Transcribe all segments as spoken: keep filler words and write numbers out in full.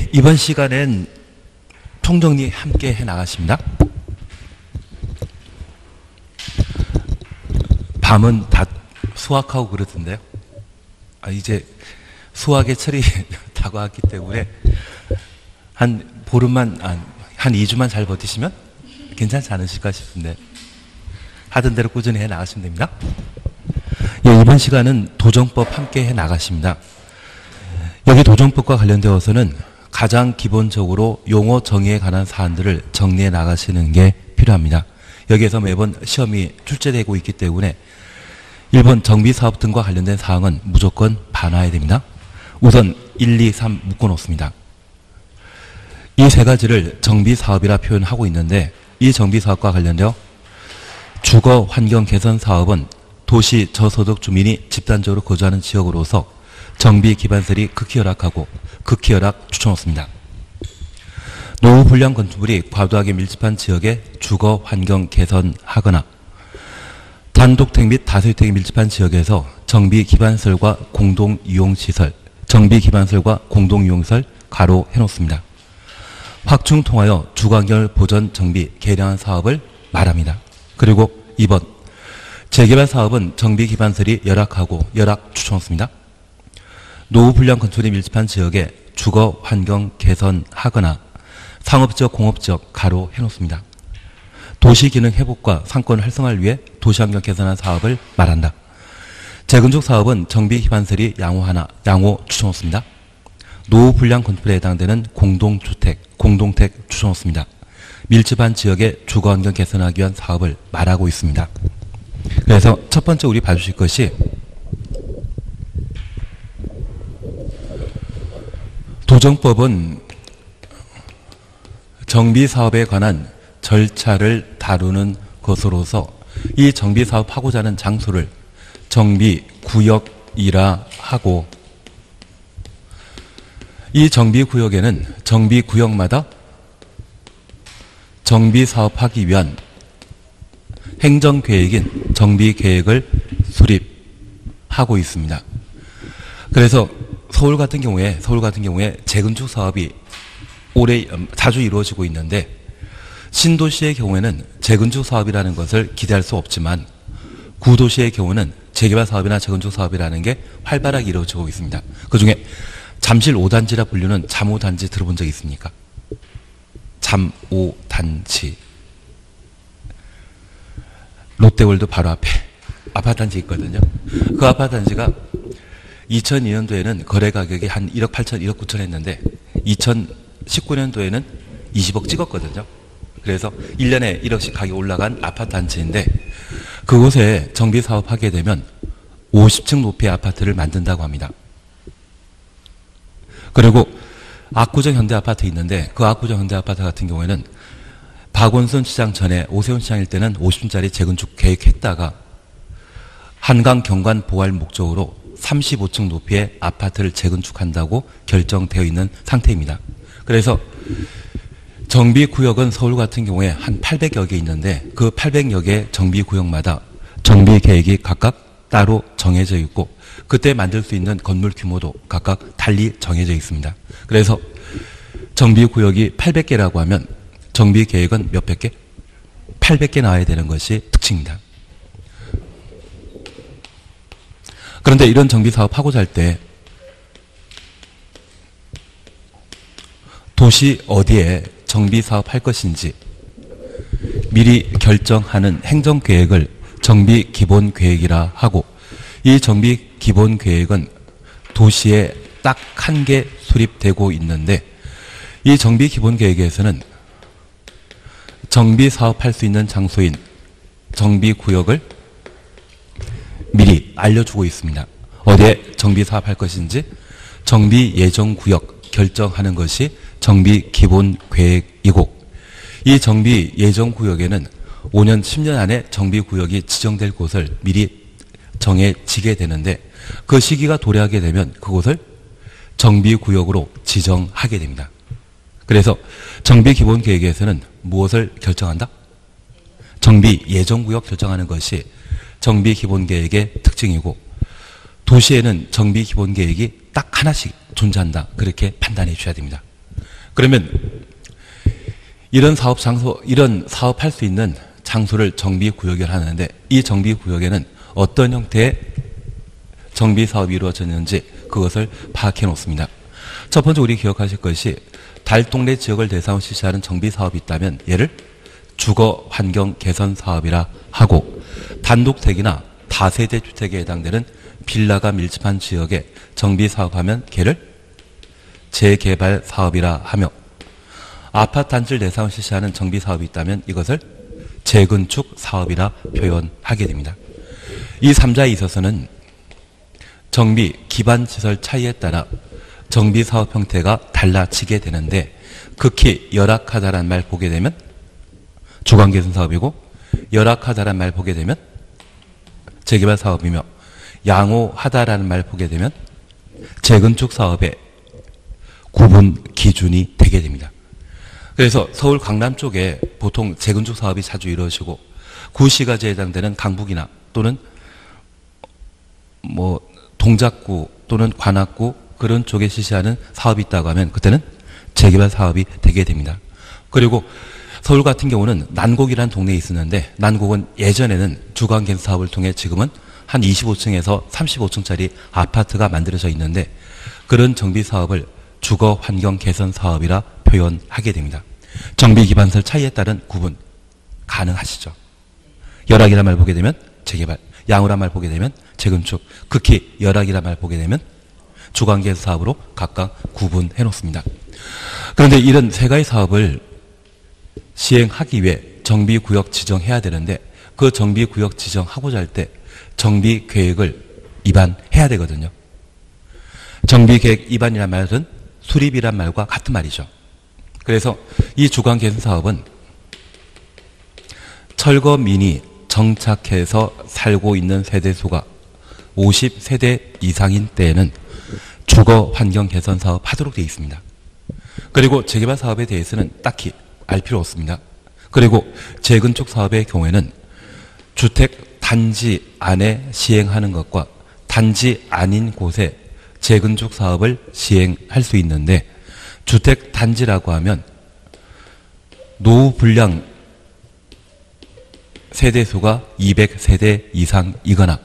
예, 이번 시간엔 총정리 함께 해 나가십니다. 밤은 다 수학하고 그러던데요. 아, 이제 수학의 철이 다가왔기 때문에 한 보름만, 아, 한 이 주만 잘 버티시면 괜찮지 않으실까 싶은데 하던 대로 꾸준히 해 나가시면 됩니다. 예, 이번 시간은 도정법 함께 해 나가십니다. 여기 도정법과 관련되어서는 가장 기본적으로 용어 정의에 관한 사안들을 정리해 나가시는 게 필요합니다. 여기에서 매번 시험이 출제되고 있기 때문에 일 번 정비사업 등과 관련된 사항은 무조건 반화해야 됩니다. 우선 일, 이, 삼 묶어놓습니다. 이 세 가지를 정비사업이라 표현하고 있는데 이 정비사업과 관련되어 주거 환경 개선 사업은 도시 저소득 주민이 집단적으로 거주하는 지역으로서 정비 기반설이 극히 열악하고 극히 열악 추천없습니다. 노후 불량 건축물이 과도하게 밀집한 지역에 주거 환경 개선하거나 단독택 및 다세택이 밀집한 지역에서 정비 기반설과 공동 이용 시설, 정비 기반설과 공동 이용시설 가로 해놓습니다. 확충 통하여 주거환경을 보전 정비 개량한 사업을 말합니다. 그리고 이 번 재개발 사업은 정비 기반설이 열악하고 열악 추천없습니다. 노후 불량 건축물이 밀집한 지역에 주거 환경 개선하거나 상업지역, 공업지역 가로 해놓습니다. 도시 기능 회복과 상권 활성화를 위해 도시환경 개선한 사업을 말한다. 재건축 사업은 정비 기반설이 양호하나 양호 추천없습니다. 노후 불량 건축물에 해당되는 공동주택, 공동택 추천없습니다. 밀집한 지역의 주거환경 개선하기 위한 사업을 말하고 있습니다. 그래서 첫 번째 우리 봐주실 것이 도정법은 정비사업에 관한 절차를 다루는 것으로서 이 정비사업하고자 하는 장소를 정비구역이라 하고 이 정비구역에는 정비구역마다 정비사업하기 위한 행정계획인 정비계획을 수립하고 있습니다. 그래서 서울 같은 경우에 서울 같은 경우에 재건축 사업이 오래 자주 이루어지고 있는데 신도시의 경우에는 재건축 사업이라는 것을 기대할 수 없지만 구도시의 경우는 재개발 사업이나 재건축 사업이라는 게 활발하게 이루어지고 있습니다. 그중에 잠실 오 단지라 불리는 잠오 단지 들어본 적 있습니까? 잠오 단지. 롯데월드 바로 앞에 아파트 단지 있거든요. 그 아파트 단지가 이천이 년도에는 거래 가격이 한 일억 팔천, 일억 구천 했는데 이천십구 년도에는 이십억 찍었거든요. 그래서 일 년에 일억씩 가격이 올라간 아파트 단지인데 그곳에 정비사업 하게 되면 오십 층 높이의 아파트를 만든다고 합니다. 그리고 압구정 현대아파트 있는데 그 압구정 현대아파트 같은 경우에는 박원순 시장 전에 오세훈 시장일 때는 오십 층짜리 재건축 계획했다가 한강 경관 보호할 목적으로 삼십오 층 높이의 아파트를 재건축한다고 결정되어 있는 상태입니다. 그래서 정비구역은 서울 같은 경우에 한 팔백여 개 있는데 그 팔백여 개 정비구역마다 정비계획이 각각 따로 정해져 있고 그때 만들 수 있는 건물 규모도 각각 달리 정해져 있습니다. 그래서 정비구역이 팔백 개라고 하면 정비계획은 몇백 개? 팔백 개 나와야 되는 것이 특징입니다. 그런데 이런 정비사업 하고자 할 때 도시 어디에 정비사업 할 것인지 미리 결정하는 행정계획을 정비기본계획이라 하고 이 정비기본계획은 도시에 딱 한 개 수립되고 있는데 이 정비기본계획에서는 정비사업할 수 있는 장소인 정비구역을 미리 알려주고 있습니다. 어디에 정비사업할 것인지 정비예정구역 결정하는 것이 정비기본계획이고 이 정비예정구역에는 오 년, 십 년 안에 정비구역이 지정될 곳을 미리 정해지게 되는데 그 시기가 도래하게 되면 그곳을 정비구역으로 지정하게 됩니다. 그래서 정비기본계획에서는 무엇을 결정한다? 정비예정구역 결정하는 것이 정비기본계획의 특징이고 도시에는 정비기본계획이 딱 하나씩 존재한다. 그렇게 판단해 주셔야 됩니다. 그러면 이런 사업 장소, 이런 사업할 수 있는 장소를 정비구역이라 하는데 이 정비구역에는 어떤 형태의 정비사업이 이루어졌는지 그것을 파악해 놓습니다. 첫 번째 우리 기억하실 것이 달동네 지역을 대상으로 실시하는 정비사업이 있다면 얘를 주거환경 개선 사업이라 하고 단독택이나 다세대 주택에 해당되는 빌라가 밀집한 지역에 정비사업하면 걔를 재개발 사업이라 하며 아파트 단지를 대상으로 실시하는 정비사업이 있다면 이것을 재건축 사업이라 표현하게 됩니다. 이 삼자에 있어서는 정비 기반시설 차이에 따라 정비사업 형태가 달라지게 되는데 극히 열악하다란 말 보게 되면 주거개선 사업이고 열악하다란 말 보게 되면 재개발 사업이며 양호하다라는 말 보게 되면 재건축 사업의 구분 기준이 되게 됩니다. 그래서 서울 강남 쪽에 보통 재건축 사업이 자주 이루어지고 구시가지에 해당되는 강북이나 또는 뭐 동작구 또는 관악구 그런 쪽에 실시하는 사업이 있다고 하면 그때는 재개발 사업이 되게 됩니다. 그리고 서울 같은 경우는 난곡이라는 동네에 있었는데 난곡은 예전에는 주거개선 사업을 통해 지금은 한 이십오 층에서 삼십오 층짜리 아파트가 만들어져 있는데 그런 정비 사업을 주거 환경 개선 사업이라 표현하게 됩니다. 정비 기반설 차이에 따른 구분 가능하시죠. 열악이란 말 보게 되면 재개발, 양호란 말 보게 되면 재건축, 극히 열악이란 말 보게 되면 주거개선 사업으로 각각 구분해 놓습니다. 그런데 이런 세 가지 사업을 시행하기 위해 정비구역 지정해야 되는데 그 정비구역 지정하고자 할 때 정비계획을 입안해야 되거든요. 정비계획 입안이란 말은 수립이란 말과 같은 말이죠. 그래서 이 주거개선 사업은 철거민이 정착해서 살고 있는 세대수가 오십 세대 이상인 때에는 주거환경개선 사업 하도록 되어 있습니다. 그리고 재개발 사업에 대해서는 딱히 알 필요 없습니다. 그리고 재건축 사업의 경우에는 주택 단지 안에 시행하는 것과 단지 아닌 곳에 재건축 사업을 시행할 수 있는데 주택 단지라고 하면 노후 불량 세대수가 이백 세대 이상이거나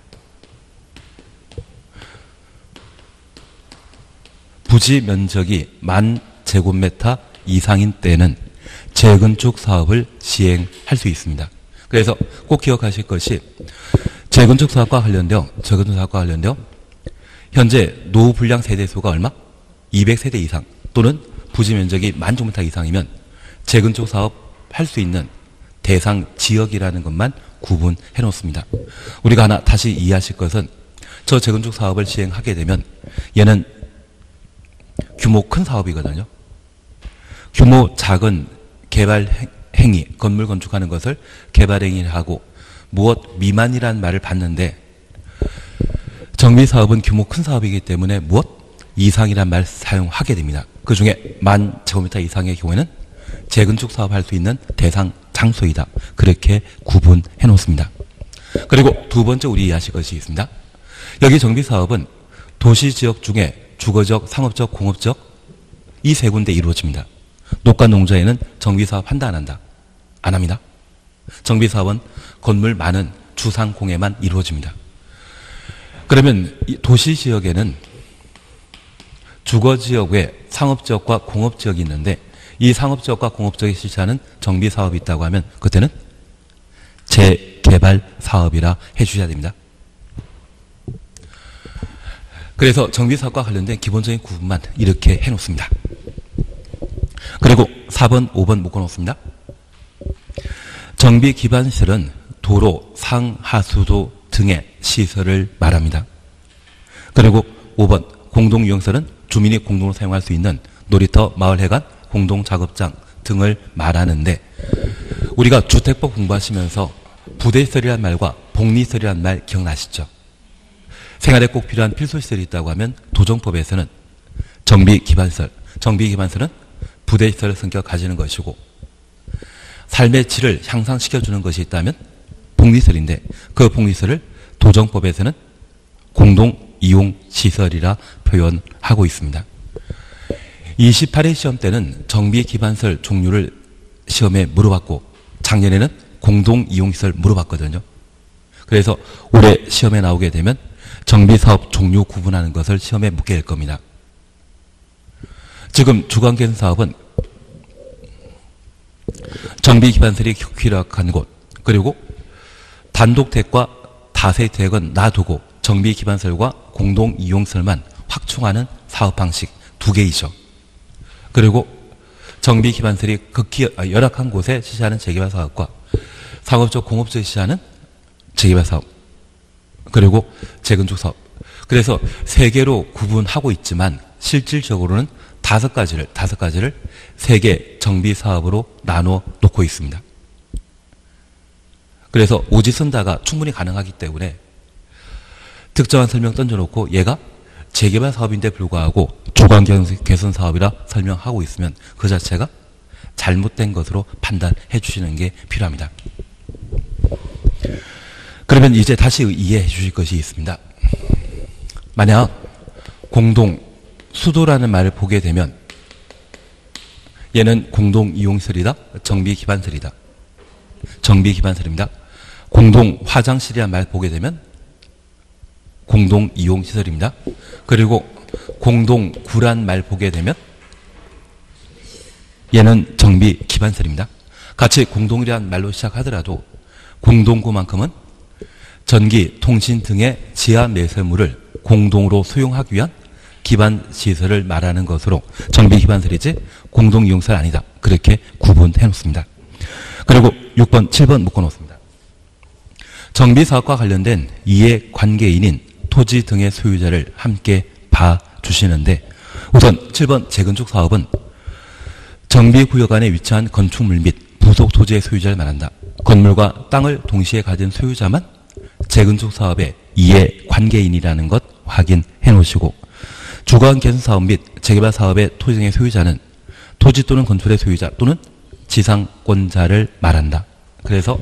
부지 면적이 만 제곱미터 이상인 때는 재건축 사업을 시행할 수 있습니다. 그래서 꼭 기억하실 것이 재건축 사업과 관련되어 재건축 사업과 관련되어 현재 노후 불량 세대수가 얼마? 이백 세대 이상 또는 부지 면적이 만 제곱미터 이상이면 재건축 사업 할 수 있는 대상 지역이라는 것만 구분해 놓습니다. 우리가 하나 다시 이해하실 것은 저 재건축 사업을 시행하게 되면 얘는 규모 큰 사업이거든요. 규모 작은 개발 행위, 건물 건축하는 것을 개발 행위를 하고 무엇 미만이라는 말을 받는데 정비사업은 규모 큰 사업이기 때문에 무엇 이상이란 말 사용하게 됩니다. 그 중에 만 제곱미터 이상의 경우에는 재건축 사업 할 수 있는 대상 장소이다. 그렇게 구분해 놓습니다. 그리고 두 번째 우리 이해하실 것이 있습니다. 여기 정비사업은 도시지역 중에 주거적, 상업적, 공업적 이 세 군데 이루어집니다. 녹과 농자에는 정비사업 한다 안 한다? 안 합니다. 정비사업은 건물 많은 주상공에만 이루어집니다. 그러면 이 도시지역에는 주거지역 외 상업지역과 공업지역이 있는데 이 상업지역과 공업지역에 실시하는 정비사업이 있다고 하면 그때는 재개발 사업이라 해주셔야 됩니다. 그래서 정비사업과 관련된 기본적인 구분만 이렇게 해놓습니다. 그리고 사 번, 오 번 묶어놓습니다. 정비기반시설은 도로, 상하수도 등의 시설을 말합니다. 그리고 오 번, 공동유형설은 주민이 공동으로 사용할 수 있는 놀이터, 마을회관, 공동작업장 등을 말하는데 우리가 주택법 공부하시면서 부대시설이란 말과 복리시설이란 말 기억나시죠? 생활에 꼭 필요한 필수시설이 있다고 하면 도정법에서는 정비기반시설, 정비기반시설은 부대시설의 성격을 가지는 것이고 삶의 질을 향상시켜주는 것이 있다면 복리시설인데 그 복리시설을 도정법에서는 공동이용시설이라 표현하고 있습니다. 이십팔 회 시험 때는 정비 기반설 종류를 시험에 물어봤고 작년에는 공동 이용시설 물어봤거든요. 그래서 올해 시험에 나오게 되면 정비사업 종류 구분하는 것을 시험에 묻게 될 겁니다. 지금 주관계획 사업은 정비 기반설이 휘락한 곳, 그리고 단독택과 다세택은 놔두고 정비 기반설과 공동 이용설만 확충하는 사업 방식 두 개이죠. 그리고 정비 기반설이 극히 열악한 곳에 실시하는 재개발 사업과 상업적 공업지에 실시하는 재개발 사업, 그리고 재건축 사업. 그래서 세 개로 구분하고 있지만 실질적으로는 다섯 가지를 다섯 가지를 세 개 정비 사업으로 나눠 놓고 있습니다. 그래서 오지선다가 충분히 가능하기 때문에 특정한 설명 던져놓고 얘가 재개발 사업인데 불구하고 주관 개선 사업이라 설명하고 있으면 그 자체가 잘못된 것으로 판단해 주시는 게 필요합니다. 그러면 이제 다시 이해해 주실 것이 있습니다. 만약 공동 수도라는 말을 보게 되면 얘는 공동 이용설이다, 정비 기반설이다. 정비 기반설입니다. 공동 화장실이라는 말 보게 되면 공동 이용시설입니다. 그리고 공동 구란 말 보게 되면 얘는 정비 기반설입니다. 같이 공동이라는 말로 시작하더라도 공동구만큼은 전기, 통신 등의 지하 매설물을 공동으로 수용하기 위한 기반시설을 말하는 것으로 정비 기반설이지 공동이용설 아니다. 그렇게 구분해 놓습니다. 그리고 육 번, 칠 번 묶어놓습니다. 정비사업과 관련된 이해관계인인 토지 등의 소유자를 함께 봐주시는데 우선 칠 번 재건축 사업은 정비구역 안에 위치한 건축물 및 부속 토지의 소유자를 말한다. 건물과 땅을 동시에 가진 소유자만 재건축 사업의 이해관계인이라는 것 확인해 놓으시고 주거환 개선 사업 및 재개발 사업의 토지 등의 소유자는 토지 또는 건축의 소유자 또는 지상권자를 말한다. 그래서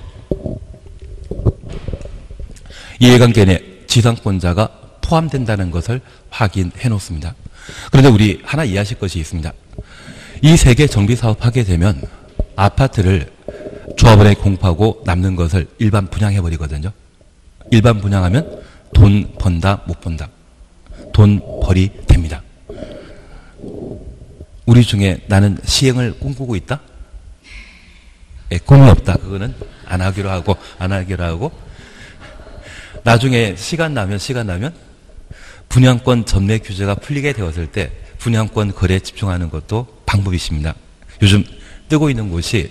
이해관계 내 지상권자가 포함된다는 것을 확인해 놓습니다. 그런데 우리 하나 이해하실 것이 있습니다. 이 세 개 정비사업 하게 되면 아파트를 조합원에 공급하고 남는 것을 일반 분양해 버리거든요. 일반 분양하면 돈 번다 못 번다. 돈 벌이 됩니다. 우리 중에 나는 시행을 꿈꾸고 있다? 예, 꿈이 없다. 그거는 안 하기로 하고 안 하기로 하고 나중에 시간 나면 시간 나면 분양권 전매 규제가 풀리게 되었을 때 분양권 거래에 집중하는 것도 방법이십니다. 요즘 뜨고 있는 곳이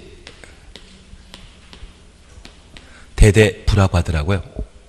대대부라고 하더라고요.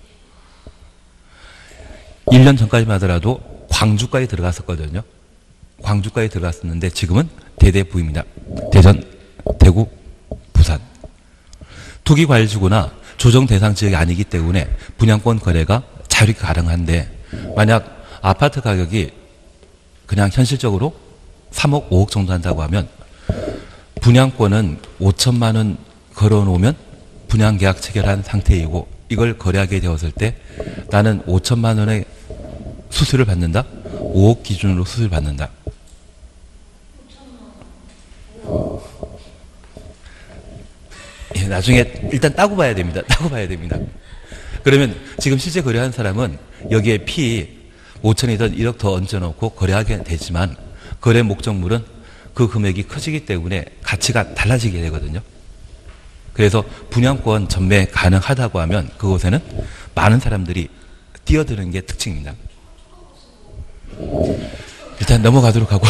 일 년 전까지만 하더라도 광주까지 들어갔었거든요. 광주까지 들어갔었는데 지금은 대대부입니다. 대전, 대구, 부산. 투기과열지구나 조정 대상 지역이 아니기 때문에 분양권 거래가 자유롭게 가능한데 만약 아파트 가격이 그냥 현실적으로 삼억, 오억 정도 한다고 하면 분양권은 오천만 원 걸어놓으면 분양계약 체결한 상태이고 이걸 거래하게 되었을 때 나는 오천만 원의 수수료를 받는다? 오억 기준으로 수수료를 받는다. 예, 나중에 일단 따고 봐야 됩니다. 따고 봐야 됩니다. 그러면 지금 실제 거래한 사람은 여기에 피 오천이든 일억 더 얹어놓고 거래하게 되지만 거래 목적물은 그 금액이 커지기 때문에 가치가 달라지게 되거든요. 그래서 분양권 전매 가능하다고 하면 그곳에는 많은 사람들이 뛰어드는 게 특징입니다. 일단 넘어가도록 하고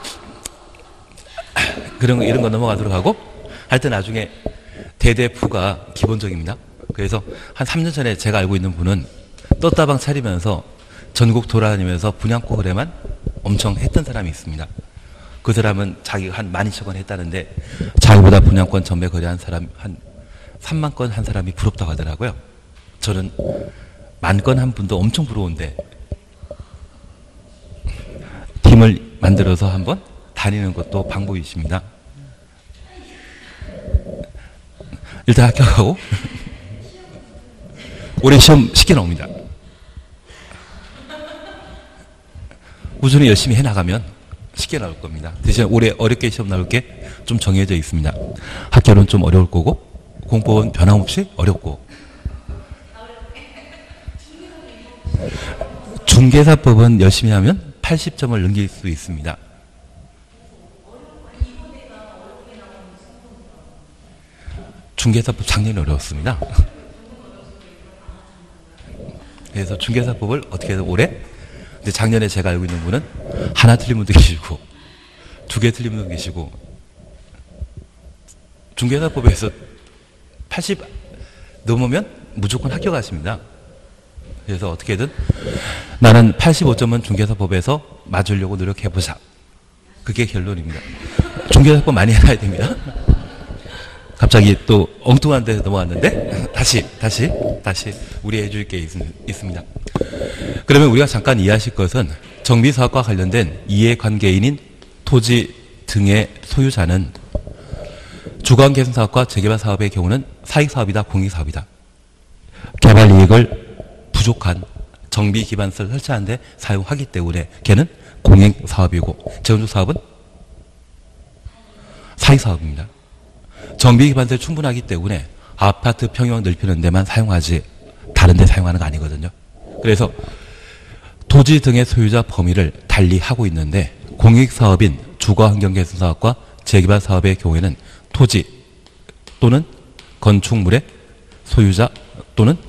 그런 거 이런 거 넘어가도록 하고 하여튼 나중에 대대부가 기본적입니다. 그래서 한 삼 년 전에 제가 알고 있는 분은 떴다방 차리면서 전국 돌아다니면서 분양권 거래만 엄청 했던 사람이 있습니다. 그 사람은 자기가 한 만 이천 건 했다는데 자기보다 분양권 전매 거래한 사람 한 삼만 건 한 사람이 부럽다고 하더라고요. 저는 만 건 한 분도 엄청 부러운데 팀을 만들어서 한번 다니는 것도 방법이십니다. 일단 합격하고 올해 시험 쉽게 나옵니다. 꾸준히 열심히 해나가면 쉽게 나올 겁니다. 대신 올해 어렵게 시험 나올 게 좀 정해져 있습니다. 학교는 좀 어려울 거고 공법은 변함없이 어렵고 중개사법은 열심히 하면 팔십 점을 넘길 수 있습니다. 중개사법 작년에 어려웠습니다. 그래서 중개사법을 어떻게 해서 올해, 근데 작년에 제가 알고 있는 분은 하나 틀린 분도 계시고 두 개 틀린 분도 계시고, 중개사법에서 팔십 넘으면 무조건 합격하십니다. 그래서 어떻게든 나는 팔십오 점은 중개사법에서 맞으려고 노력해보자. 그게 결론입니다. 중개사법 많이 해놔야 됩니다. 갑자기 또 엉뚱한 데 넘어왔는데 다시 다시 다시 우리 해줄 게 있, 있습니다. 그러면 우리가 잠깐 이해하실 것은 정비사업과 관련된 이해관계인인 토지 등의 소유자는 주거환경개선사업과 재개발 사업의 경우는 사익사업이다, 공익사업이다. 개발 이익을 부족한 정비 기반시설 설치하는 데 사용하기 때문에 걔는 공익사업이고, 재건축 사업은 사익사업입니다. 정비 기반시설이 충분하기 때문에 아파트 평형 넓히는 데만 사용하지 다른 데 사용하는 거 아니거든요. 그래서 토지 등의 소유자 범위를 달리 하고 있는데, 공익사업인 주거환경개선사업과 재개발 사업의 경우에는 토지 또는 건축물의 소유자 또는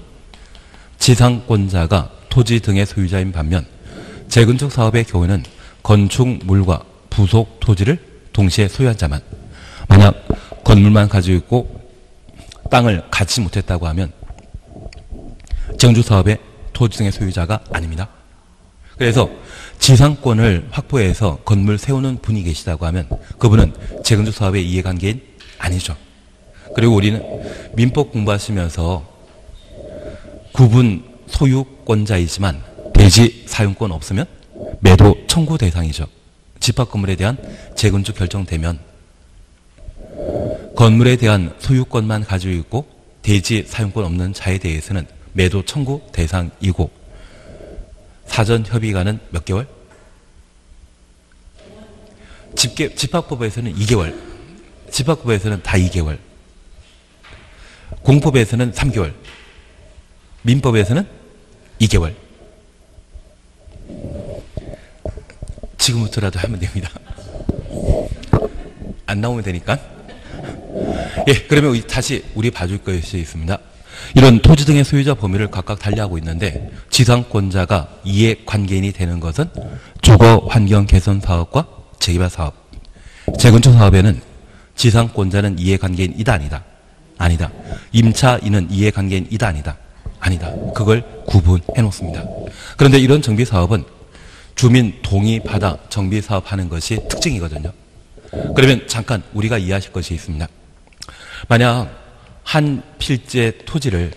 지상권자가 토지 등의 소유자인 반면, 재건축 사업의 경우에는 건축물과 부속 토지를 동시에 소유한 자만, 만약 건물만 가지고 있고 땅을 갖지 못했다고 하면 재건축 사업의 토지 등의 소유자가 아닙니다. 그래서 지상권을 확보해서 건물 세우는 분이 계시다고 하면 그분은 재건축 사업의 이해관계인 아니죠. 그리고 우리는 민법 공부하시면서 구분 소유권자이지만 대지 사용권 없으면 매도 청구 대상이죠. 집합 건물에 대한 재건축 결정되면 건물에 대한 소유권만 가지고 있고 대지 사용권 없는 자에 대해서는 매도 청구 대상이고, 사전 협의가는 몇 개월? 집계, 집합법에서는 이 개월, 집합법에서는 다 이 개월, 공법에서는 삼 개월, 민법에서는 이 개월. 지금부터라도 하면 됩니다. 안 나오면 되니까. 예, 그러면 다시 우리 봐줄 것이 있습니다. 이런 토지 등의 소유자 범위를 각각 달리하고 있는데, 지상권자가 이해관계인이 되는 것은 주거환경개선사업과 재개발사업, 재건축 사업에는 지상권자는 이해관계인이다 아니다? 아니다. 임차인은 이해관계인이다 아니다? 아니다. 그걸 구분해 놓습니다. 그런데 이런 정비사업은 주민 동의 받아 정비사업하는 것이 특징이거든요. 그러면 잠깐 우리가 이해하실 것이 있습니다. 만약 한 필지의 토지를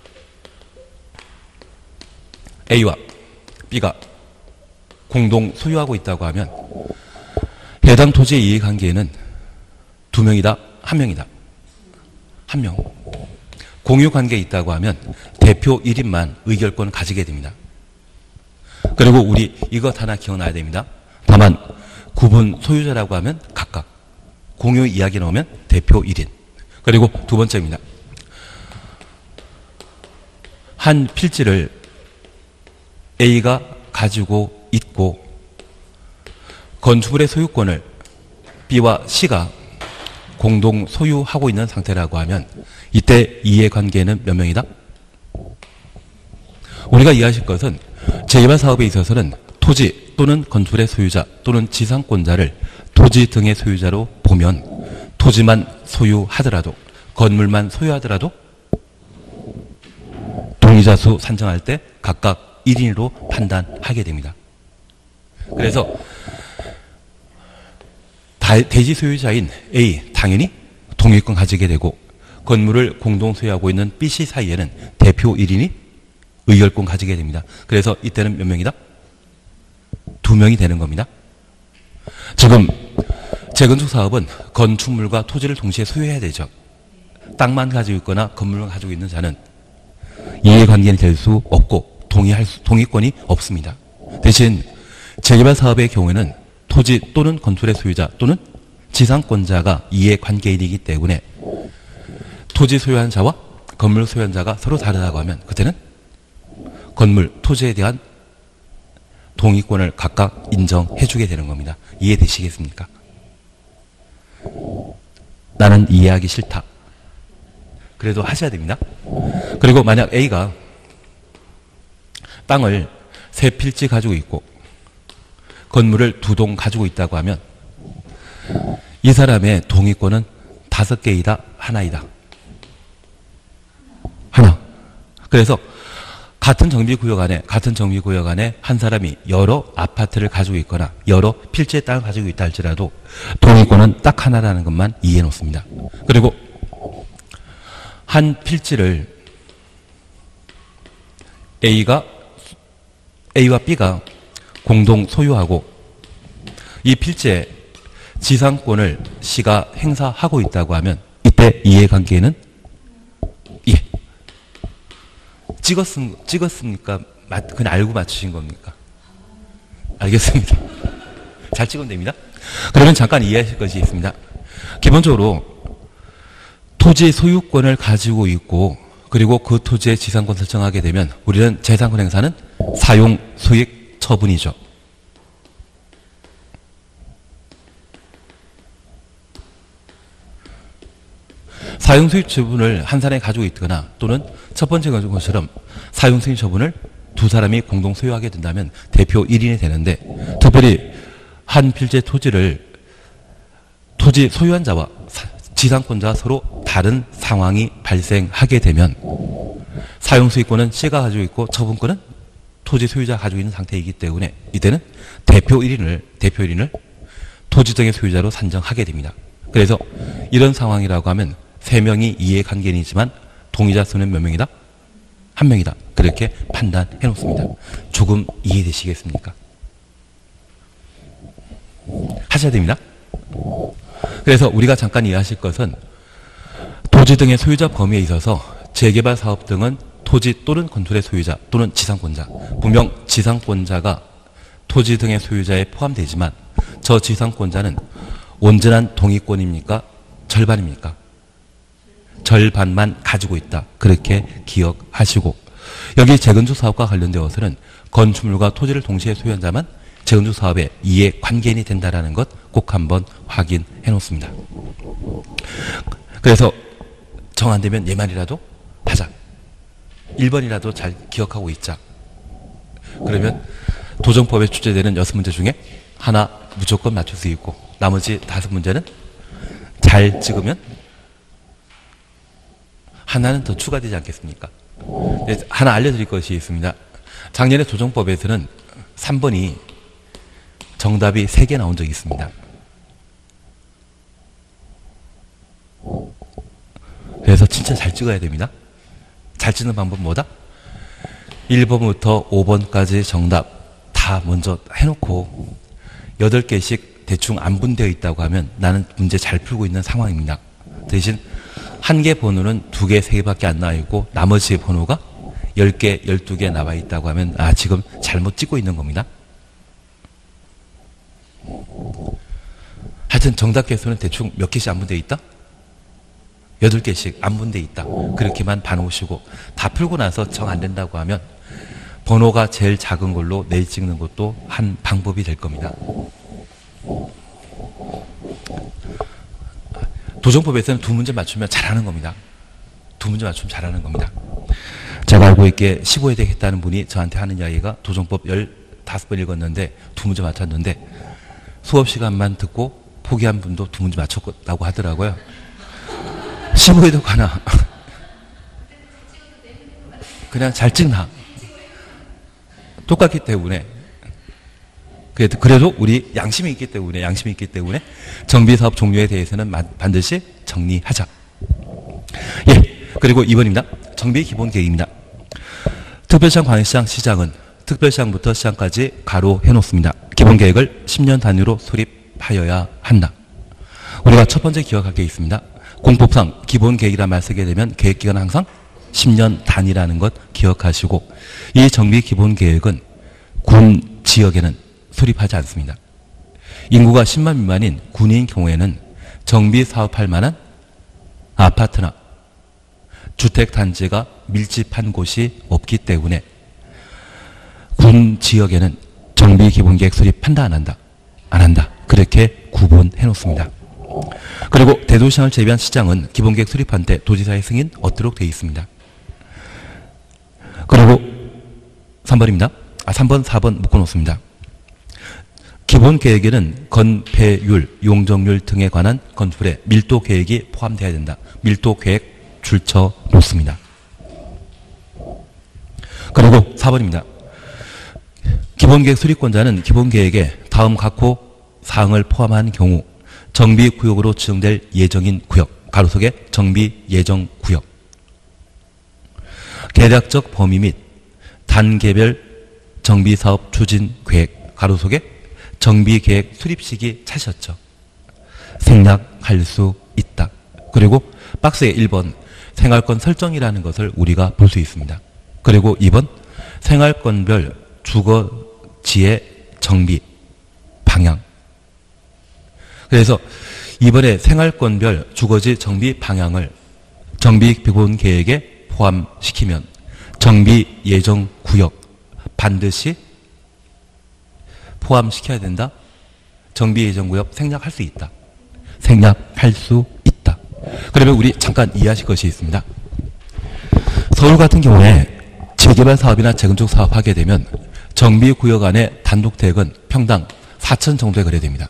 A와 B가 공동 소유하고 있다고 하면 해당 토지의 이해관계는 두 명이다, 한 명이다. 한 명. 공유관계에 있다고 하면 대표 일 인만 의결권을 가지게 됩니다. 그리고 우리 이것 하나 기억나야 됩니다. 다만 구분 소유자라고 하면 각각, 공유 이야기 나오면 대표 일 인. 그리고 두 번째입니다. 한 필지를 A가 가지고 있고 건축물의 소유권을 B와 C가 공동 소유하고 있는 상태라고 하면 이때 이해관계는 몇 명이다? 우리가 이해하실 것은 재개발 사업에 있어서는 토지 또는 건축물의 소유자 또는 지상권자를 토지 등의 소유자로 보면 토지만 소유하더라도, 건물만 소유하더라도 동의자 수 산정할 때 각각 일 인으로 판단하게 됩니다. 그래서 대지 소유자인 A, 당연히 동의권 가지게 되고, 건물을 공동 소유하고 있는 B, C 사이에는 대표 일 인이 의결권 가지게 됩니다. 그래서 이때는 몇 명이다? 두 명이 되는 겁니다. 지금 재건축 사업은 건축물과 토지를 동시에 소유해야 되죠. 땅만 가지고 있거나 건물만 가지고 있는 자는 이해관계는 될 수 없고 동의할 수, 동의권이 없습니다. 대신 재개발 사업의 경우에는 토지 또는 건물의 소유자 또는 지상권자가 이해관계인이기 때문에 토지 소유한 자와 건물 소유한 자가 서로 다르다고 하면 그때는 건물, 토지에 대한 동의권을 각각 인정해 주게 되는 겁니다. 이해되시겠습니까? 나는 이해하기 싫다. 그래도 하셔야 됩니다. 그리고 만약 A가 땅을 세 필지 가지고 있고 건물을 두 동 가지고 있다고 하면 이 사람의 동의권은 다섯 개이다, 하나이다. 하나. 그래서 같은 정비구역 안에, 같은 정비구역 안에 한 사람이 여러 아파트를 가지고 있거나 여러 필지의 땅을 가지고 있다 할지라도 동의권은 딱 하나라는 것만 이해해 놓습니다. 그리고 한 필지를 A가, A와 B가 공동 소유하고 이 필지에 지상권을 C가 행사하고 있다고 하면 이때 이해관계는 예. 찍었음, 찍었습니까? 그냥 알고 맞추신 겁니까? 알겠습니다. 잘 찍으면 됩니다. 그러면 잠깐 이해하실 것이 있습니다. 기본적으로 토지 소유권을 가지고 있고 그리고 그 토지의 지상권 설정하게 되면 우리는 재산권 행사는 사용 수익 처분이죠. 사용수익 처분을 한 사람이 가지고 있거나 또는 첫 번째 가지고 것처럼 사용수익 처분을 두 사람이 공동 소유하게 된다면 대표 일 인이 되는데 특별히 한 필지의 토지를 토지 소유한 자와 지상권자가 서로 다른 상황이 발생하게 되면 사용수익권은 C가 가지고 있고 처분권은 토지 소유자가 가지고 있는 상태이기 때문에 이때는 대표 일 인을 대표 일 인을 토지 등의 소유자로 산정하게 됩니다. 그래서 이런 상황이라고 하면 세 명이 이해관계인이지만 동의자 수는 몇 명이다? 한 명이다. 그렇게 판단해 놓습니다. 조금 이해되시겠습니까? 하셔야 됩니다. 그래서 우리가 잠깐 이해하실 것은 토지 등의 소유자 범위에 있어서 재개발 사업 등은 토지 또는 건물의 소유자 또는 지상권자, 분명 지상권자가 토지 등의 소유자에 포함되지만 저 지상권자는 온전한 동의권입니까? 절반입니까? 절반만 가지고 있다. 그렇게 기억하시고 여기 재건축 사업과 관련되어서는 건축물과 토지를 동시에 소유한 자만 재건축 사업의 이해관계인이 된다는 것 꼭 한번 확인해 놓습니다. 그래서 정 안 되면 얘만이라도 하자. 일 번이라도 잘 기억하고 있자. 그러면 도정법에 출제되는 여섯 문제 중에 하나 무조건 맞출 수 있고 나머지 다섯 문제는 잘 찍으면 하나는 더 추가되지 않겠습니까? 하나 알려드릴 것이 있습니다. 작년에 도정법에서는 삼 번이 정답이 세 개 나온 적이 있습니다. 그래서 진짜 잘 찍어야 됩니다. 잘 찍는 방법은 뭐다? 일 번부터 오 번까지 정답 다 먼저 해놓고 여덟 개씩 대충 안 분되어 있다고 하면 나는 문제 잘 풀고 있는 상황입니다. 대신 한 개 번호는 두 개, 세 개밖에 안 나와 있고 나머지 번호가 열 개, 열두 개 나와 있다고 하면 아 지금 잘못 찍고 있는 겁니다. 하여튼 정답 개수는 대충 몇 개씩 안 분되어 있다? 여덟 개씩 안 분되어 있다. 그렇게만 봐놓으시고 다 풀고 나서 정 안 된다고 하면 번호가 제일 작은 걸로 내일 찍는 것도 한 방법이 될 겁니다. 도정법에서는 두 문제 맞추면 잘하는 겁니다. 두 문제 맞추면 잘하는 겁니다. 제가 알고 있기에 십오 회 되겠다는 분이 저한테 하는 이야기가 도정법 열다섯 번 읽었는데 두 문제 맞췄는데 수업 시간만 듣고 포기한 분도 두 문제 맞췄다고 하더라고요. 십오 회도 가나. 그냥 잘 찍나. 똑같기 때문에 그래도, 그래도 우리 양심이 있기 때문에 양심이 있기 때문에 정비사업 종류에 대해서는 반드시 정리하자. 예. 그리고 이 번입니다. 정비 기본 계획입니다. 특별시장, 광역시장, 시장은 특별시장부터 시장까지 가로 해놓습니다. 기본 계획을 십 년 단위로 수립하여야 한다. 우리가 첫 번째 기억할 게 있습니다. 공법상 기본 계획이라 말 쓰게 되면 계획 기간은 항상 십 년 단위라는 것 기억하시고 이 정비 기본 계획은 군 지역에는 수립하지 않습니다. 인구가 십만 미만인 군인 경우에는 정비 사업할 만한 아파트나 주택단지가 밀집한 곳이 없기 때문에 군 지역에는 정비 기본계획 수립한다 안 한다? 안 한다. 그렇게 구분해 놓습니다. 그리고 대도시장을 제외한 시장은 기본계획 수립한 때 도지사의 승인 얻도록 되어 있습니다. 그리고 삼 번입니다. 아, 삼 번, 사 번 묶어놓습니다. 기본계획에는 건폐율, 용적률 등에 관한 건축물의 밀도계획이 포함되어야 된다. 밀도계획 줄쳐 놓습니다. 그리고 사 번입니다. 기본계획 수립권자는 기본계획에 다음 각호 사항을 포함한 경우 정비구역으로 지정될 예정인 구역, 가로속에 정비예정구역, 대략적 범위 및 단계별 정비사업 추진계획, 가로속에 정비계획 수립시기 찾으셨죠. 생략할 수 있다. 그리고 박스의 일 번 생활권 설정이라는 것을 우리가 볼 수 있습니다. 그리고 이 번 생활권별 주거지의 정비 방향. 그래서 이번에 생활권별 주거지 정비 방향을 정비 기본 계획에 포함시키면 정비 예정 구역 반드시 포함시켜야 된다. 정비 예정 구역 생략할 수 있다. 생략할 수 있다. 그러면 우리 잠깐 이해하실 것이 있습니다. 서울 같은 경우에 재개발 사업이나 재건축 사업 하게 되면 정비 구역 안에 단독 대역은 평당 사천 정도에 거래됩니다.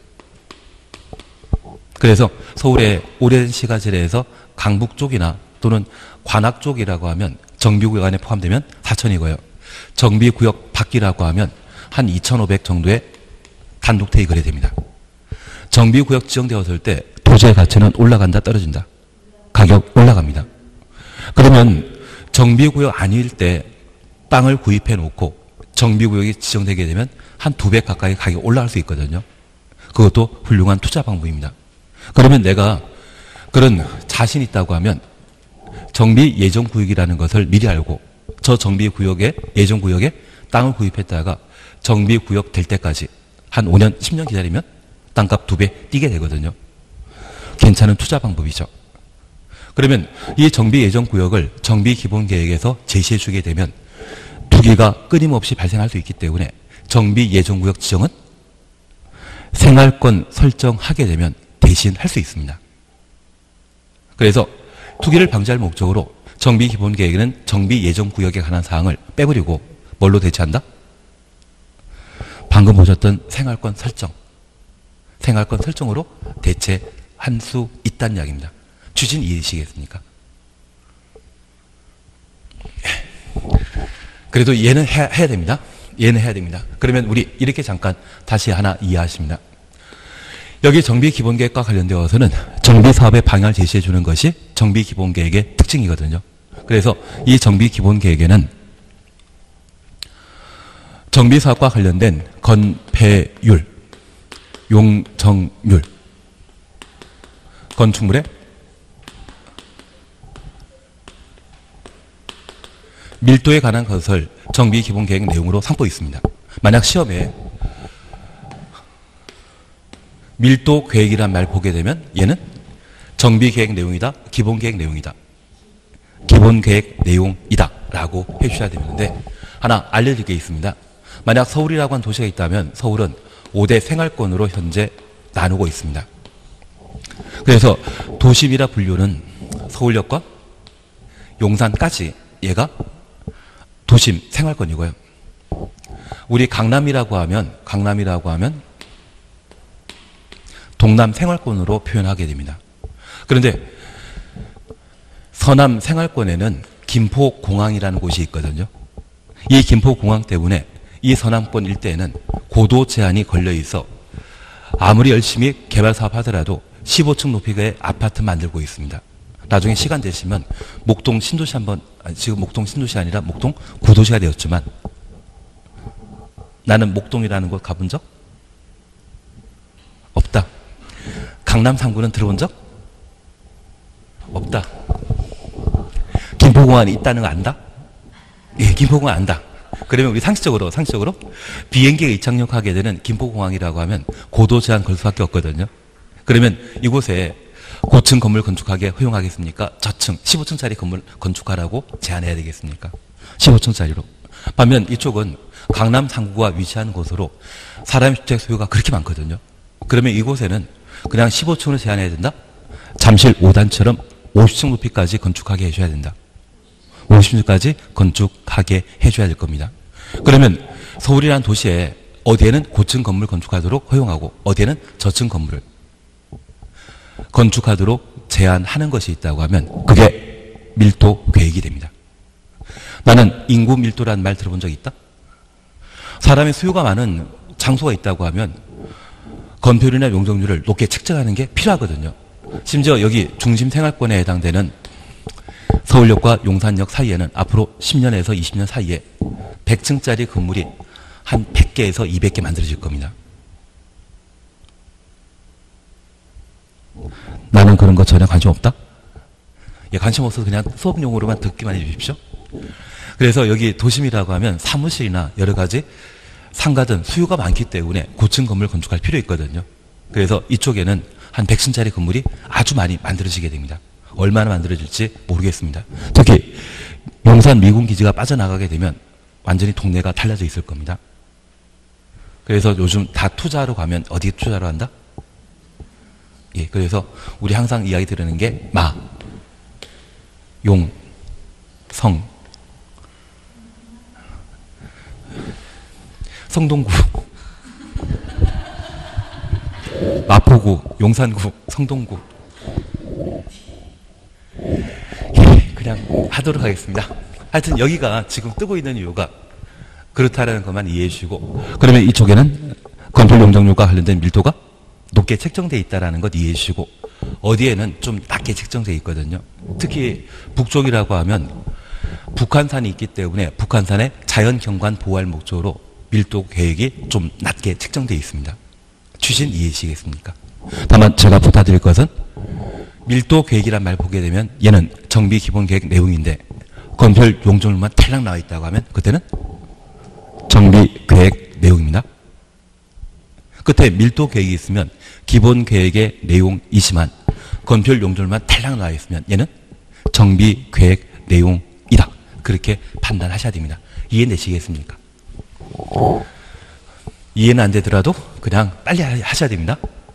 그래서 서울의 오랜 시가지대에서 강북 쪽이나 또는 관악 쪽이라고 하면 정비구역 안에 포함되면 사천이고요. 정비구역 밖이라고 하면 한 이천오백 정도의 단독 대역이 거래됩니다. 정비구역 지정되었을 때 도시의 가치는 올라간다 떨어진다? 가격 올라갑니다. 그러면 정비구역 아닐 때 땅을 구입해 놓고 정비구역이 지정되게 되면 한 두 배 가까이 가격이 올라갈 수 있거든요. 그것도 훌륭한 투자 방법입니다. 그러면 내가 그런 자신 있다고 하면 정비 예정 구역이라는 것을 미리 알고 저 정비 구역에 예정 구역에 땅을 구입했다가 정비 구역 될 때까지 한 오 년, 십 년 기다리면 땅값 두 배 뛰게 되거든요. 괜찮은 투자 방법이죠. 그러면 이 정비 예정 구역을 정비 기본 계획에서 제시해 주게 되면 투기가 끊임없이 발생할 수 있기 때문에 정비 예정 구역 지정은 생활권 설정하게 되면 대신 할 수 있습니다. 그래서 투기를 방지할 목적으로 정비 기본 계획에는 정비 예정 구역에 관한 사항을 빼버리고 뭘로 대체한다? 방금 보셨던 생활권 설정. 생활권 설정으로 대체할 수 있다는 이야기입니다. 취지는 이해되시겠습니까? 그래도 얘는 해야, 해야 됩니다. 얘는 해야 됩니다. 그러면 우리 이렇게 잠깐 다시 하나 이해하십니다. 여기 정비기본계획과 관련되어서는 정비사업의 방향을 제시해 주는 것이 정비기본계획의 특징이거든요. 그래서 이 정비기본계획에는 정비사업과 관련된 건폐율, 용적률, 건축물의 밀도에 관한 것을 정비기본계획 내용으로 삼고 있습니다. 만약 시험에 밀도 계획이란 말 보게 되면 얘는 정비계획 내용이다, 기본계획 내용이다. 기본계획 내용이다 라고 해주셔야 되는데 하나 알려드릴 게 있습니다. 만약 서울이라고 한 도시가 있다면 서울은 오 대 생활권으로 현재 나누고 있습니다. 그래서 도심이라 분류는 서울역과 용산까지 얘가 도심 생활권이고요. 우리 강남이라고 하면 강남이라고 하면 동남 생활권으로 표현하게 됩니다. 그런데 서남 생활권에는 김포공항이라는 곳이 있거든요. 이 김포공항 때문에 이 서남권 일대에는 고도 제한이 걸려 있어 아무리 열심히 개발 사업 하더라도 십오 층 높이의 아파트 만들고 있습니다. 나중에 시간 되시면 목동 신도시 한번, 아니, 지금 목동 신도시 아니라 목동 구도시가 되었지만 나는 목동이라는 곳 가본 적 없다. 강남 삼 구는 들어본 적 없다. 김포공항이 있다는 거 안다? 예, 김포공항 안다. 그러면 우리 상식적으로, 상식적으로 비행기가 이착륙하게 되는 김포공항이라고 하면 고도 제한 걸 수밖에 없거든요. 그러면 이곳에 고층 건물 건축하게 허용하겠습니까? 저층, 십오 층짜리 건물 건축하라고 제한해야 되겠습니까? 십오 층짜리로. 반면 이쪽은 강남 상구가 위치한 곳으로 사람 주택 소유가 그렇게 많거든요. 그러면 이곳에는 그냥 십오 층으로 제한해야 된다? 잠실 오 단처럼 오십 층 높이까지 건축하게 해줘야 된다. 오십 층까지 건축하게 해줘야 될 겁니다. 그러면 서울이라는 도시에 어디에는 고층 건물 건축하도록 허용하고 어디에는 저층 건물을 건축하도록 제한하는 것이 있다고 하면 그게 밀도 계획이 됩니다. 나는 인구 밀도라는 말 들어본 적 있다? 사람의 수요가 많은 장소가 있다고 하면 건폐율이나 용적률을 높게 책정하는 게 필요하거든요. 심지어 여기 중심 생활권에 해당되는 서울역과 용산역 사이에는 앞으로 십 년에서 이십 년 사이에 백 층짜리 건물이 한 백 개에서 이백 개 만들어질 겁니다. 나는 그런 거 전혀 관심 없다? 예, 관심 없어서 그냥 수업용으로만 듣기만 해 주십시오. 그래서 여기 도심이라고 하면 사무실이나 여러 가지 상가든 수요가 많기 때문에 고층 건물 건축할 필요 있거든요. 그래서 이쪽에는 한 백 층짜리 건물이 아주 많이 만들어지게 됩니다. 얼마나 만들어질지 모르겠습니다. 특히 용산 미군기지가 빠져나가게 되면 완전히 동네가 달라져 있을 겁니다. 그래서 요즘 다 투자하러 가면 어디에 투자를 한다? 예, 그래서 우리 항상 이야기 드리는 게 마, 용, 성, 성동구, 마포구, 용산구, 성동구. 예, 그냥 하도록 하겠습니다. 하여튼 여기가 지금 뜨고 있는 이유가 그렇다라는 것만 이해해 주시고, 그러면 이쪽에는 건설 용적률과 관련된 밀도가 높게 책정되어 있다는 것 이해해 주시고, 어디에는 좀 낮게 책정되어 있거든요. 특히 북쪽이라고 하면 북한산이 있기 때문에 북한산의 자연경관 보호할 목적으로 밀도 계획이 좀 낮게 책정되어 있습니다. 취신 이해하시겠습니까? 다만 제가 부탁드릴 것은 밀도 계획이란 말 보게 되면 얘는 정비 기본 계획 내용인데 건설 용적률만 탈락 나와 있다고 하면 그때는 정비 계획 내용입니다. 끝에 밀도 계획이 있으면 기본 계획의 내용이지만 건설 용적률만 탈락 나와 있으면 얘는 정비 계획 내용이다. 그렇게 판단하셔야 됩니다. 이해되시겠습니까? 이해는 안 되더라도 그냥 빨리 하셔야 됩니다.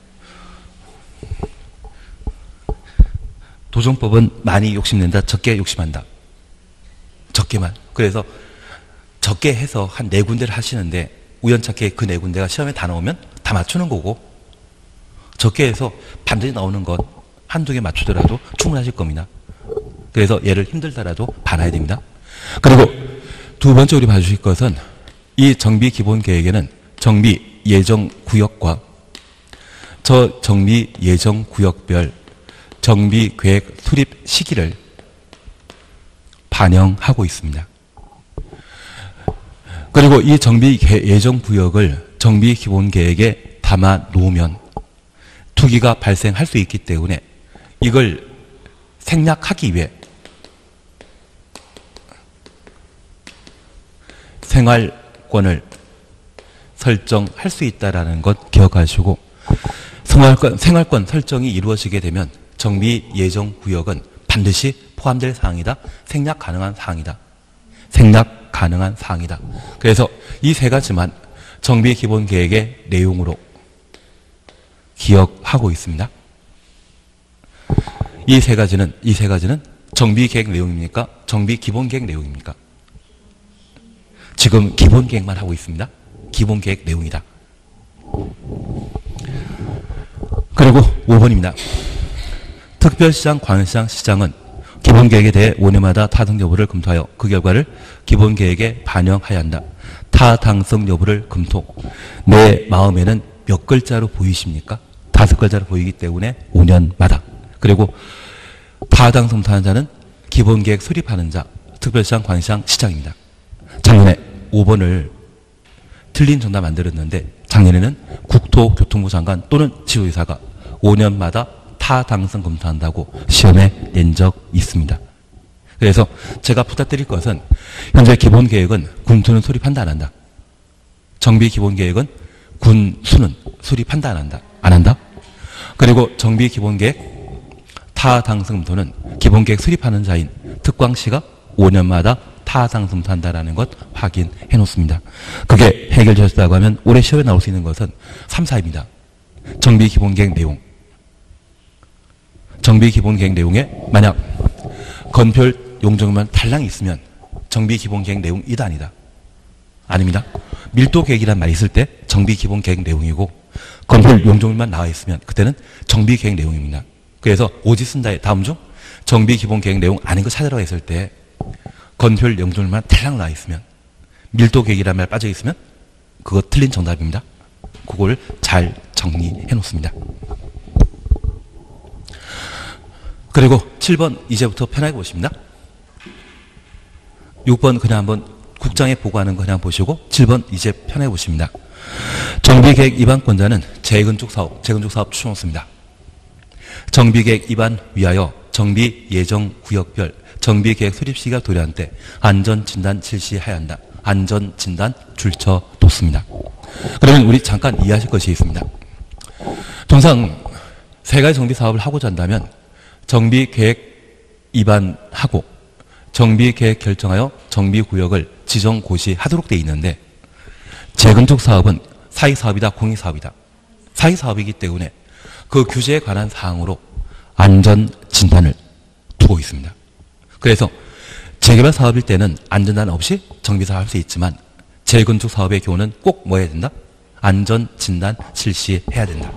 도정법은 많이 욕심낸다, 적게 욕심한다. 적게만. 그래서 적게 해서 한 네 군데를 하시는데 우연찮게 그 네 군데가 시험에 다 나오면 다 맞추는 거고, 적게 해서 반드시 나오는 것 한두 개 맞추더라도 충분하실 겁니다. 그래서 얘를 힘들더라도 봐놔야 됩니다. 그리고 두 번째 우리 봐주실 것은 이 정비 기본 계획에는 정비 예정 구역과 저 정비 예정 구역별 정비 계획 수립 시기를 반영하고 있습니다. 그리고 이 정비 예정 구역을 정비 기본 계획에 담아 놓으면 투기가 발생할 수 있기 때문에 이걸 생략하기 위해 생활권을 설정할 수 있다는 것 기억하시고, 생활권, 생활권 설정이 이루어지게 되면 정비 예정 구역은 반드시 포함될 사항이다. 생략 가능한 사항이다. 생략 가능한 사항이다. 그래서 이 세 가지만 정비 기본 계획의 내용으로 기억하고 있습니다. 이 세 가지는 이 세 가지는 정비 계획 내용입니까? 정비 기본 계획 내용입니까? 지금 기본 계획만 하고 있습니다. 기본 계획 내용이다. 그리고 오 번입니다. 특별시장, 광역시장, 시장은 기본 계획에 대해 오 년마다 타당 여부를 검토하여 그 결과를 기본 계획에 반영해야 한다. 타당성 여부를 검토. 내 마음에는 몇 글자로 보이십니까? 다섯 글자로 보이기 때문에 오 년마다. 그리고 타당성 타는 자는 기본 계획 수립하는 자, 특별시장, 광역시장, 시장입니다. 작년에 오 번을 틀린 정답 만들었는데 작년에는 국토교통부 장관 또는 지도의사가 오 년마다 타당성 검토한다고 시험에 낸 적 있습니다. 그래서 제가 부탁드릴 것은 현재 기본계획은 군수는 수립한다 안 한다. 정비 기본계획은 군수는 수립한다 안 한다. 안 한다. 그리고 정비 기본계획 타당승도는 기본계획 수립하는 자인 특광씨가 오 년마다 타당승도한다라는 것 확인해 놓습니다. 그게 해결되었다고 하면 올해 시험에 나올 수 있는 것은 삼, 사입니다. 정비 기본계획 내용. 정비 기본계획 내용에 만약 건별 용적만 달랑이 있으면 정비 기본계획 내용 이다 아니다. 아닙니다. 밀도계획이란 말이 있을 때 정비 기본계획 내용이고 건별 용적만 나와 있으면 그때는 정비 계획 내용입니다. 그래서 오지 쓴다의 다음 중 정비 기본계획 내용 아닌 거 찾으라고 했을 때 건별 용적만 달랑 나와 있으면 밀도계획이란 말 빠져 있으면 그거 틀린 정답입니다. 그걸 잘 정리해 놓습니다. 그리고 칠 번 이제부터 편하게 보십니다. 육 번 그냥 한번 국장에 보고하는 거 그냥 보시고 칠 번 이제 편하게 보십니다. 정비계획 위반권자는 재건축 사업, 재건축 사업 추진호수입니다. 정비계획 위반 위하여 정비 예정 구역별 정비계획 수립 시기가 도래한 때 안전진단 실시해야 한다. 안전진단 출처 뒀습니다. 그러면 우리 잠깐 이해하실 것이 있습니다. 통상 세 가지 정비 사업을 하고자 한다면 정비계획 위반하고 정비계획 결정하여 정비구역을 지정고시하도록 되어 있는데 재건축 사업은 사익사업이다 공익사업이다. 사익사업이기 때문에 그 규제에 관한 사항으로 안전진단을 두고 있습니다. 그래서 재개발 사업일 때는 안전진단 없이 정비사업 할 수 있지만 재건축 사업의 경우는 꼭 뭐 해야 된다? 안전진단 실시해야 된다.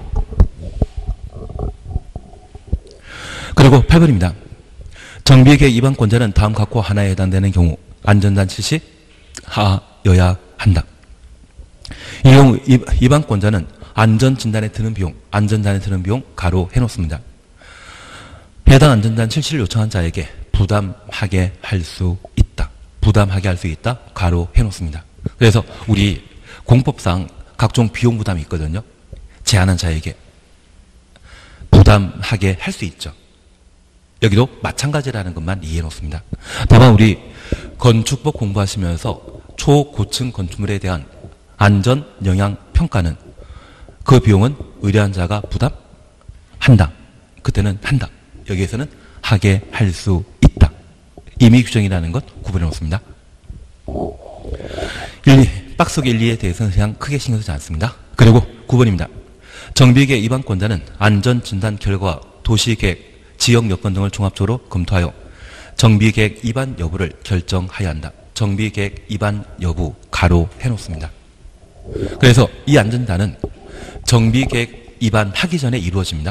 그리고 팔 번입니다. 정비계획 위반권자는 다음 각호 하나에 해당되는 경우 안전진단 실시하여야 한다. 이 경우 위반권자는 안전진단에 드는 비용, 안전진단에 드는 비용 가로 해놓습니다. 해당 안전진단 실시를 요청한 자에게 부담하게 할 수 있다. 부담하게 할 수 있다. 가로 해놓습니다. 그래서 우리 공법상 각종 비용 부담이 있거든요. 제안한 자에게 부담하게 할 수 있죠. 여기도 마찬가지라는 것만 이해해 놓습니다. 다만 우리 건축법 공부하시면서 초고층 건축물에 대한 안전 영향 평가는 그 비용은 의뢰한 자가 부담한다. 그때는 한다. 여기에서는 하게 할 수 있다. 임의 규정이라는 것 구분해 놓습니다. 일, 이, 박스기 일, 이에 대해서는 그냥 크게 신경 쓰지 않습니다. 그리고 구 번입니다. 정비계획 위반권자는 안전진단 결과 도시계획 지역 여건 등을 종합적으로 검토하여 정비계획 위반 여부를 결정해야 한다. 정비계획 위반 여부 가로 해놓습니다. 그래서 이 안전단은 정비계획 위반하기 전에 이루어집니다.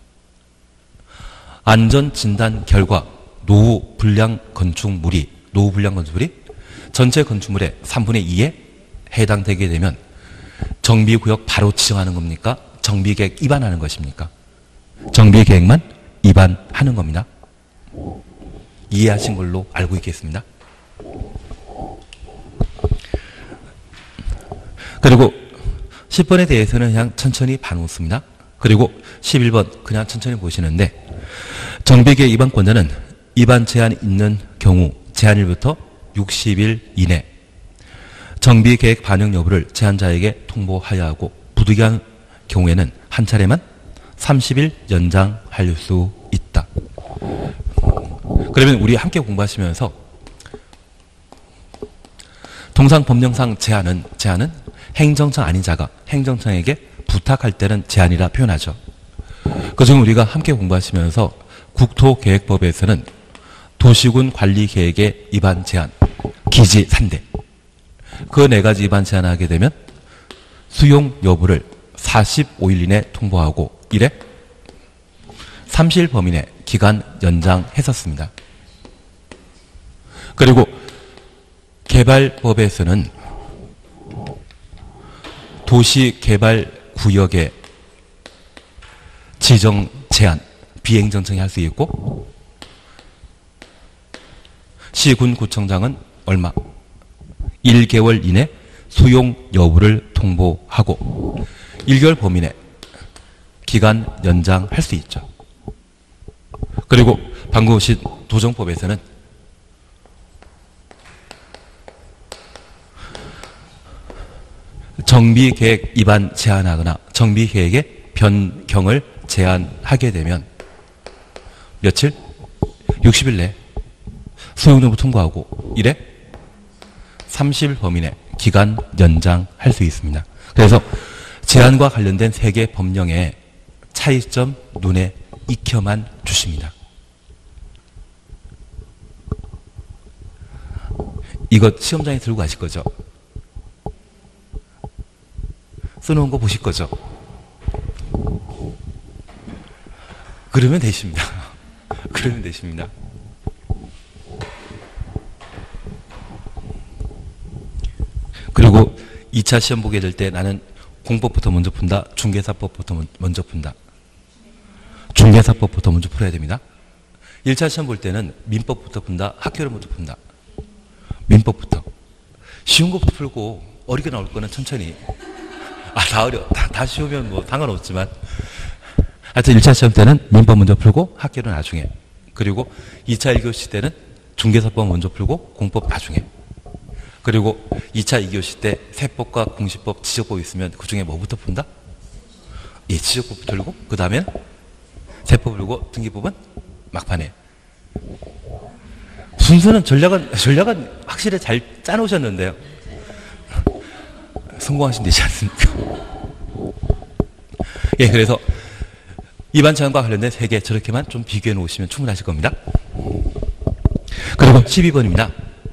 안전진단 결과 노후 불량 건축물이 노후 불량 건축물이 전체 건축물의 삼분의 이에 해당되게 되면 정비구역 바로 지정하는 겁니까? 정비계획 위반하는 것입니까? 정비계획만 위반하는 겁니다. 이해하신 걸로 알고 있겠습니다. 그리고 십 번에 대해서는 그냥 천천히 봐놓습니다. 그리고 십일 번 그냥 천천히 보시는데 정비계획 위반권자는 위반 제한이 있는 경우 제한일부터 육십 일 이내 정비계획 반영 여부를 제한자에게 통보하여야 하고 부득이한 경우에는 한 차례만 삼십 일 연장할 수 있다. 그러면 우리 함께 공부하시면서 통상 법령상 제한은 제한은 행정청 아닌 자가 행정청에게 부탁할 때는 제한이라 표현하죠. 그중 우리가 함께 공부하시면서 국토계획법에서는 도시군 관리계획의 위반 제한, 기지 산대 그 네 가지 위반 제한하게 되면 수용 여부를 사십오 일 이내 통보하고 이래 삼십 일 범위 내 기간 연장했었습니다. 그리고 개발법에서는 도시개발구역의 지정 제한, 비행정청이 할 수 있고 시군구청장은 얼마? 일 개월 이내 수용 여부를 통보하고 일 개월 범위 내 기간 연장할 수 있죠. 그리고 방금 보신 도정법에서는 정비계획 위반 제한하거나 정비계획의 변경을 제한하게 되면 며칠? 육십 일 내 소용정보 통보하고 이래 삼십 일 범위 내 기간 연장할 수 있습니다. 그래서 제한과 관련된 세 개 법령의 차이점 눈에 익혀만 주십니다. 이거 시험장에 들고 가실 거죠? 써놓은 거 보실 거죠? 그러면 되십니다. 그러면 되십니다. 그리고 이 차 시험 보게 될 때 나는 공법부터 먼저 푼다, 중개사법부터 먼저 푼다. 중개사법부터 먼저 풀어야 됩니다. 일 차 시험 볼 때는 민법부터 푼다, 학교를 먼저 푼다. 민법부터. 쉬운 것부터 풀고 어렵게 나올 거는 천천히. 아, 다 어려. 다, 다 쉬우면 뭐 상관없지만. 하여튼 일 차 시험 때는 민법 먼저 풀고 학교는 나중에. 그리고 이 차 일 교시 때는 중개사법 먼저 풀고 공법 나중에. 그리고 이 차 이 교시 때 세법과 공시법, 지적법 있으면 그 중에 뭐부터 푼다? 예, 지적법 풀고 그 다음엔 세법 풀고 등기법은 막판에. 순서는 전략은 전략은 확실히 잘 짜놓으셨는데요. 성공하시면 되지 않습니까? 예, 그래서 위반 제한과 관련된 세 개 저렇게만 좀 비교해 놓으시면 충분하실 겁니다. 그리고 십이 번입니다.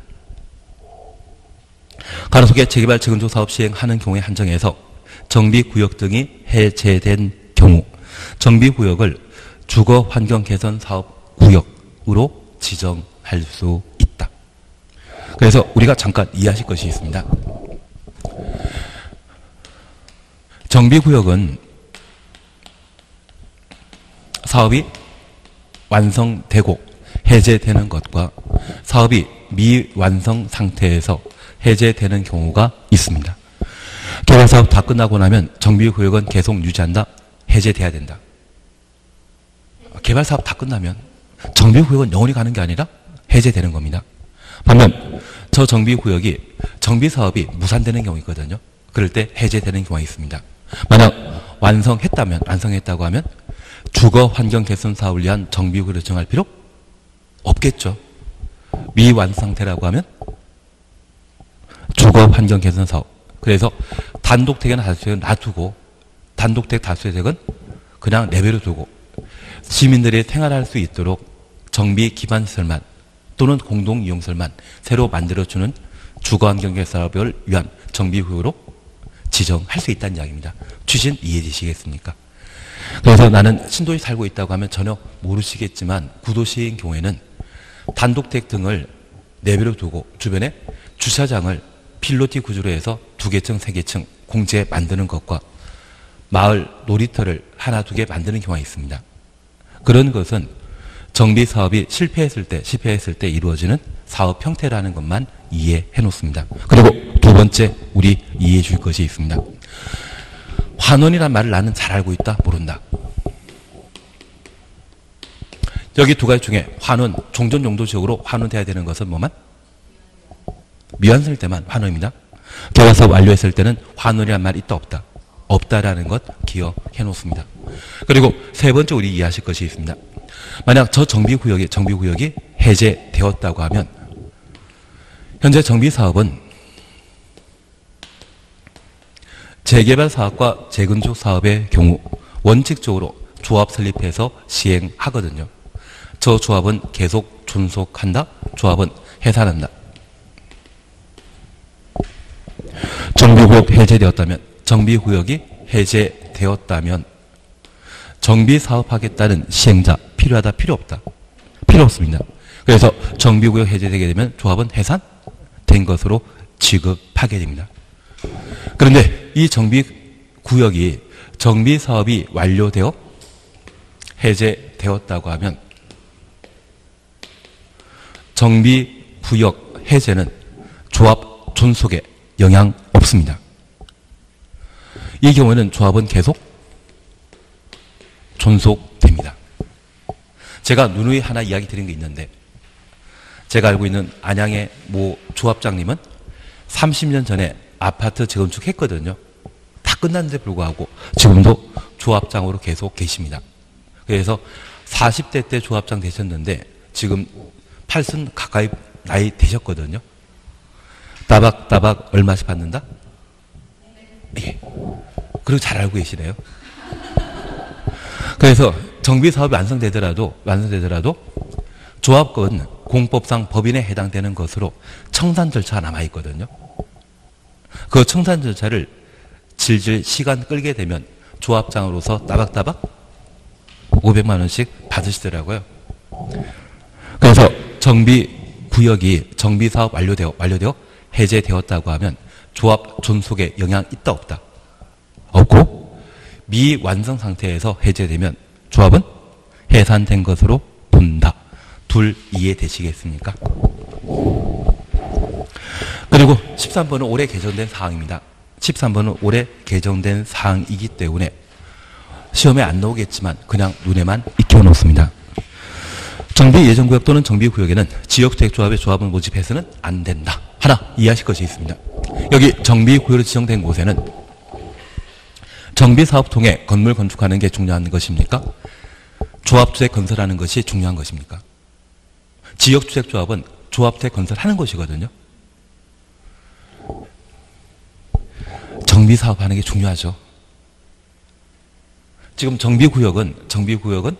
가로속에 재개발 재건축 사업 시행하는 경우에 한정해서 정비구역 등이 해제된 경우 정비구역을 주거환경개선 사업 구역으로 지정할 수 있다. 그래서 우리가 잠깐 이해하실 것이 있습니다. 정비구역은 사업이 완성되고 해제되는 것과 사업이 미완성 상태에서 해제되는 경우가 있습니다. 개발사업 다 끝나고 나면 정비구역은 계속 유지한다? 해제돼야 된다. 개발사업 다 끝나면 정비구역은 영원히 가는 게 아니라 해제되는 겁니다. 반면 저 정비구역이 정비사업이 무산되는 경우 있거든요. 그럴 때 해제되는 경우가 있습니다. 만약 완성했다면 완성했다고 하면 주거환경 개선 사업을 위한 정비구역을 정할 필요 없겠죠. 미완성 상태라고 하면 주거환경 개선 사업. 그래서 단독택이나 다수택은 놔두고 단독택 다수택은 그냥 내버려 두고 시민들이 생활할 수 있도록 정비 기반 시설만 또는 공동 이용설만 새로 만들어주는 주거환경 개선 사업을 위한 정비구역으로 지정할 수 있다는 이야기입니다. 취지는 이해되시겠습니까? 그래서 나는 신도시 살고 있다고 하면 전혀 모르시겠지만 구도시인 경우에는 단독택 등을 내버려 두고 주변에 주차장을 필로티 구조로 해서 두 개 층, 세 개 층 공제 만드는 것과 마을 놀이터를 하나, 두 개 만드는 경우가 있습니다. 그런 것은 정비 사업이 실패했을 때, 실패했을 때 이루어지는 사업 형태라는 것만 이해해 놓습니다. 그리고 두 번째, 우리 이해해 줄 것이 있습니다. 환원이란 말을 나는 잘 알고 있다, 모른다. 여기 두 가지 중에 환원, 종전 용도 지역으로 환원돼야 되는 것은 뭐만? 미완성일 때만 환원입니다. 개발사업 완료했을 때는 환원이란 말이 있다, 없다? 없다라는 것 기억해 놓습니다. 그리고 세 번째 우리 이해하실 것이 있습니다. 만약 저 정비구역이, 정비구역이 해제되었다고 하면 현재 정비사업은 재개발 사업과 재건축 사업의 경우 원칙적으로 조합 설립해서 시행하거든요. 저 조합은 계속 존속한다, 조합은 해산한다. 정비구역 해제되었다면, 정비구역이 해제되었다면 정비사업하겠다는 시행자 필요하다, 필요 없다? 필요 없습니다. 그래서 정비구역 해제되게 되면 조합은 해산된 것으로 취급하게 됩니다. 그런데 이 정비구역이 정비사업이 완료되어 해제되었다고 하면 정비구역 해제는 조합 존속에 영향 없습니다. 이 경우에는 조합은 계속 존속됩니다. 제가 누누이 하나 이야기 드린 게 있는데 제가 알고 있는 안양의 모 조합장님은 삼십 년 전에 아파트 재건축했거든요. 다 끝났는데 불구하고 지금도 조합장으로 계속 계십니다. 그래서 사십 대 때 조합장 되셨는데 지금 팔순 가까이 나이 되셨거든요. 따박따박 얼마씩 받는다? 예. 그리고 잘 알고 계시네요. 그래서 정비사업이 완성되더라도, 완성되더라도 조합건 공법상 법인에 해당되는 것으로 청산 절차가 남아있거든요. 그 청산 절차를 질질 시간 끌게 되면 조합장으로서 따박따박 오백만 원씩 받으시더라고요. 그래서 정비구역이 정비사업 완료되어, 완료되어 해제되었다고 하면 조합 존속에 영향 있다 없다? 없고 미완성 상태에서 해제되면 조합은 해산된 것으로 본다. 둘 이해되시겠습니까? 그리고 십삼 번은 올해 개정된 사항입니다. 십삼 번은 올해 개정된 사항이기 때문에 시험에 안 나오겠지만 그냥 눈에만 익혀놓습니다. 정비예정구역 또는 정비구역에는 지역주택조합의 조합을 모집해서는 안 된다. 하나 이해하실 것이 있습니다. 여기 정비구역으로 지정된 곳에는 정비사업 통해 건물 건축하는 게 중요한 것입니까? 조합주택 건설하는 것이 중요한 것입니까? 지역주택조합은 조합주택 건설하는 것이거든요. 정비사업 하는 게 중요하죠. 지금 정비구역은, 정비구역은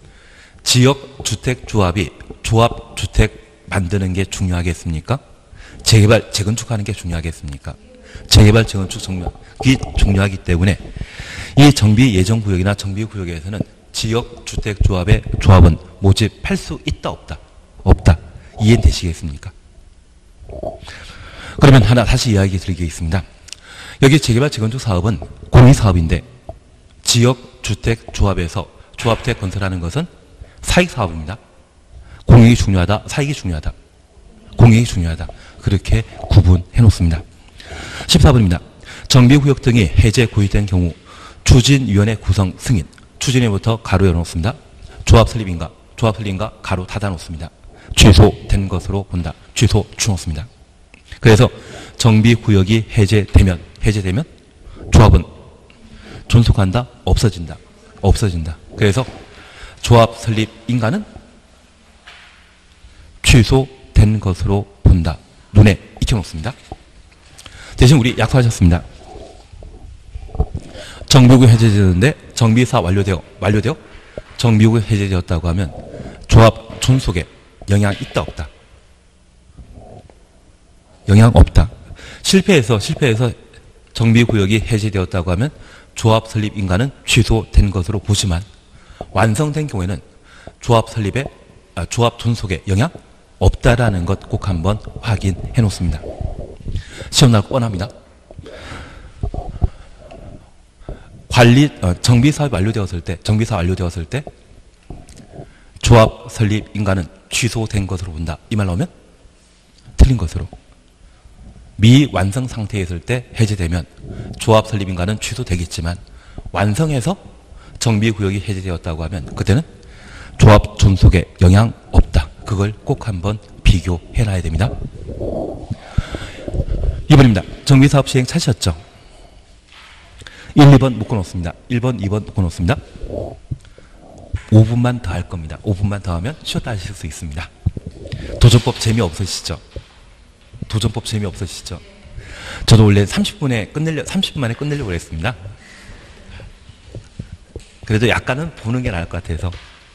지역주택조합이 조합주택 만드는 게 중요하겠습니까? 재개발, 재건축하는 게 중요하겠습니까? 재개발, 재건축, 정비 중요하기 때문에 이 정비예정구역이나 정비구역에서는 지역주택조합의 조합은 모집할 수 있다, 없다? 없다. 이해되시겠습니까? 그러면 하나 다시 이야기 드리겠습니다. 여기 재개발, 재건축 사업은 공익사업인데 지역주택조합에서 조합주택 건설하는 것은 사익사업입니다. 공익이 중요하다, 사익이 중요하다. 공익이 중요하다. 그렇게 구분해 놓습니다. 십사 번입니다. 정비구역 등이 해제 고의된 경우 추진위원회 구성 승인. 추진위부터 가로 열어놓습니다. 조합 설립인가, 조합 설립인가 가로 닫아 놓습니다. 취소된 것으로 본다. 취소 주놓습니다. 그래서 정비구역이 해제되면, 해제되면 조합은 존속한다, 없어진다. 없어진다. 그래서 조합 설립 인가는 취소된 것으로 본다. 눈에 익혀놓습니다. 대신 우리 약속하셨습니다. 정비구역 해제되는데 정비사업 완료되어, 완료되어 정비구역 해제되었다고 하면 조합 존속에 영향 있다, 없다? 영향 없다. 실패해서, 실패해서 정비구역이 해제되었다고 하면 조합 설립 인가는 취소된 것으로 보지만 완성된 경우에는 조합 설립에, 아, 조합 존속에 영향 없다라는 것 꼭 한번 확인해 놓습니다. 시험 날 뻔합니다. 관리, 어, 정비사업이 완료되었을 때, 정비사업 완료되었을 때 조합 설립 인가는 취소된 것으로 본다. 이 말 나오면 틀린 것으로. 미완성 상태에 있을 때 해제되면 조합 설립 인가는 취소되겠지만 완성해서 정비구역이 해제되었다고 하면 그때는 조합 존속에 영향 없다. 그걸 꼭 한번 비교해 놔야 됩니다. 이 번입니다. 정비사업 시행 찾으셨죠? 일, 이 번 묶어놓습니다. 일 번, 이 번 묶어놓습니다. 오 분만 더 할 겁니다. 오 분만 더 하면 쉬었다 하실 수 있습니다. 도전법 재미없으시죠? 도전법 재미없으시죠? 저도 원래 삼십 분에 끝내려, 삼십 분 만에 끝내려고 했습니다. 그래도 약간은 보는 게 나을 것 같아서.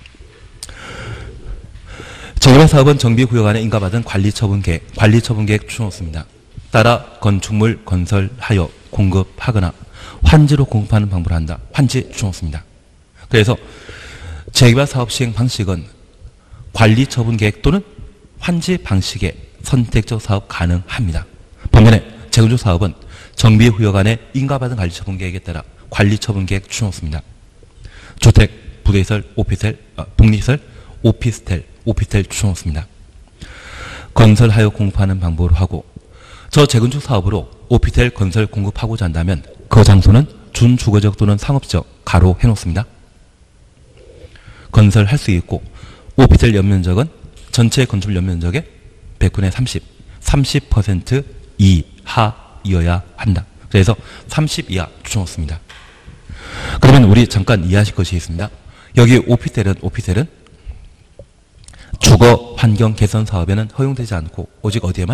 재개발 사업은 정비구역 안에 인가받은 관리처분계획, 관리처분계획 추놓습니다. 따라 건축물 건설하여 공급하거나 환지로 공급하는 방법을 한다. 환지 추놓습니다. 그래서 재개발 사업 시행 방식은 관리처분계획 또는 환지 방식의 선택적 사업 가능합니다. 반면에 재건축 사업은 정비구역 안에 인가받은 관리처분계획에 따라 관리처분계획 추놓습니다. 주택, 부대시설, 오피스텔, 아, 복리시설, 오피스텔, 오피스텔 추놓습니다. 건설하여 공급하는 방법으로 하고 저 재건축 사업으로 오피스텔 건설 공급하고자 한다면 그 장소는 준주거적 또는 상업적 가로 해놓습니다. 건설할 수 있고 오피스텔 연면적은 전체 건축 연면적의 백 분의 삼십, 삼십 퍼센트 이하 파이어야 한다. 그래서 삼십 이하 추천없습니다. 그러면 우리 잠깐 이해하실 것이 있습니다. 여기 오피텔은 오피텔은 주거 환경 개선 사업에는 허용되지 않고 오직 어디에만?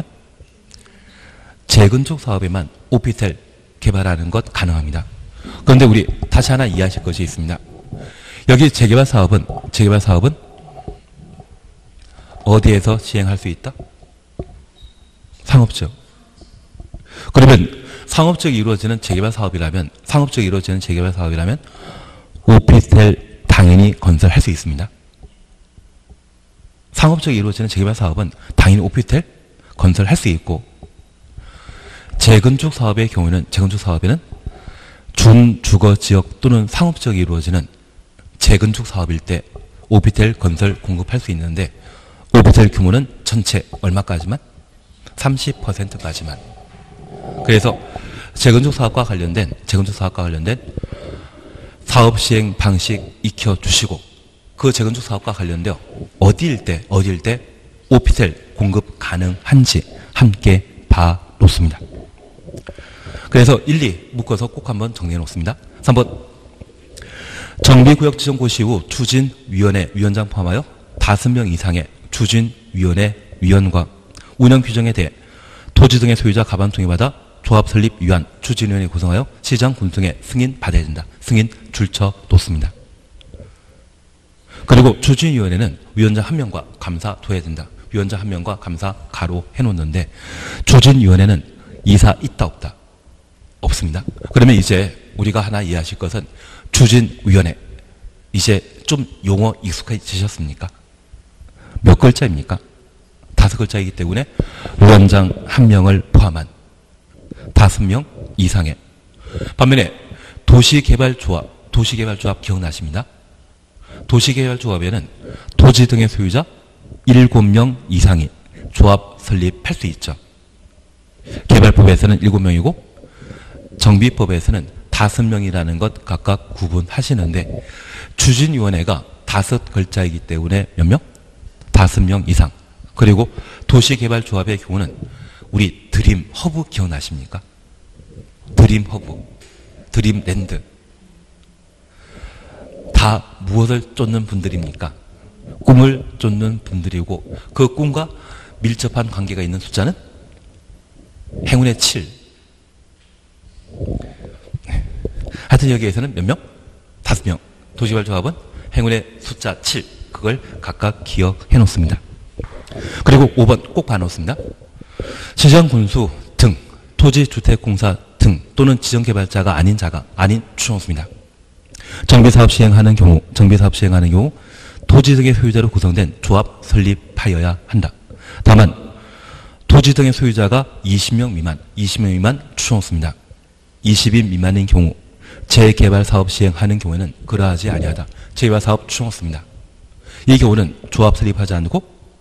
재건축 사업에만 오피텔 개발하는 것 가능합니다. 그런데 우리 다시 하나 이해하실 것이 있습니다. 여기 재개발 사업은 재개발 사업은 어디에서 시행할 수 있다? 상업적. 그러면 상업적이 이루어지는 재개발 사업이라면 상업적이 이루어지는 재개발 사업이라면 오피스텔 당연히 건설할 수 있습니다. 상업적이 이루어지는 재개발 사업은 당연히 오피스텔 건설할 수 있고 재건축 사업의 경우는 재건축 사업에는 준주거 지역 또는 상업적이 이루어지는 재건축 사업일 때 오피스텔 건설 공급할 수 있는데 오피스텔 규모는 전체 얼마까지만? 삼십 퍼센트까지만. 그래서 재건축 사업과 관련된 재건축 사업과 관련된 사업 시행 방식 익혀주시고 그 재건축 사업과 관련되어 어디일 때 어디일 때 오피스텔 공급 가능한지 함께 봐놓습니다. 그래서 일, 이 묶어서 꼭 한번 정리해 놓습니다. 삼 번 정비구역 지정 고시 후 추진위원회 위원장 포함하여 다섯 명 이상의 추진위원회 위원과 운영 규정에 대해 토지 등의 소유자 가반 통해받아 조합 설립 위한 추진위원회 구성하여 시장 군수에 승인 받아야 된다. 승인 줄쳐 놓습니다. 그리고 추진위원회는 위원장 한 명과 감사 둬야 된다. 위원장 한 명과 감사 가로 해놓는데 추진위원회는 이사 있다 없다? 없습니다. 그러면 이제 우리가 하나 이해하실 것은 추진위원회 이제 좀 용어 익숙해지셨습니까? 몇 글자입니까? 다섯 글자이기 때문에 위원장 한 명을 포함한 다섯 명 이상의 반면에 도시개발조합 도시개발조합 기억나십니다? 도시개발조합에는 토지 등의 소유자 일곱 명 이상이 조합 설립할 수 있죠. 개발법에서는 일곱 명이고 정비법에서는 다섯 명이라는 것 각각 구분하시는데 추진위원회가 다섯 글자이기 때문에 몇 명? 다섯 명 이상. 그리고 도시개발조합의 경우는 우리 드림 허브 기억나십니까? 드림 허브, 드림 랜드. 다 무엇을 쫓는 분들입니까? 꿈을 쫓는 분들이고 그 꿈과 밀접한 관계가 있는 숫자는 행운의 칠. 하여튼 여기에서는 몇 명? 다섯 명. 도시개발조합은 행운의 숫자 칠. 그걸 각각 기억해 놓습니다. 그리고 오 번 꼭 봐놓습니다. 시장군수 등 토지주택공사 등 또는 지정개발자가 아닌 자가 아닌 추천없습니다. 정비사업 시행하는 경우 정비사업 시행하는 경우 토지 등의 소유자로 구성된 조합 설립하여야 한다. 다만 토지 등의 소유자가 이십 명 미만 이십 명 미만 추천없습니다. 이십 인 미만인 경우 재개발사업 시행하는 경우에는 그러하지 아니하다. 재개발사업 추천없습니다. 이 경우는 조합 설립하지 않고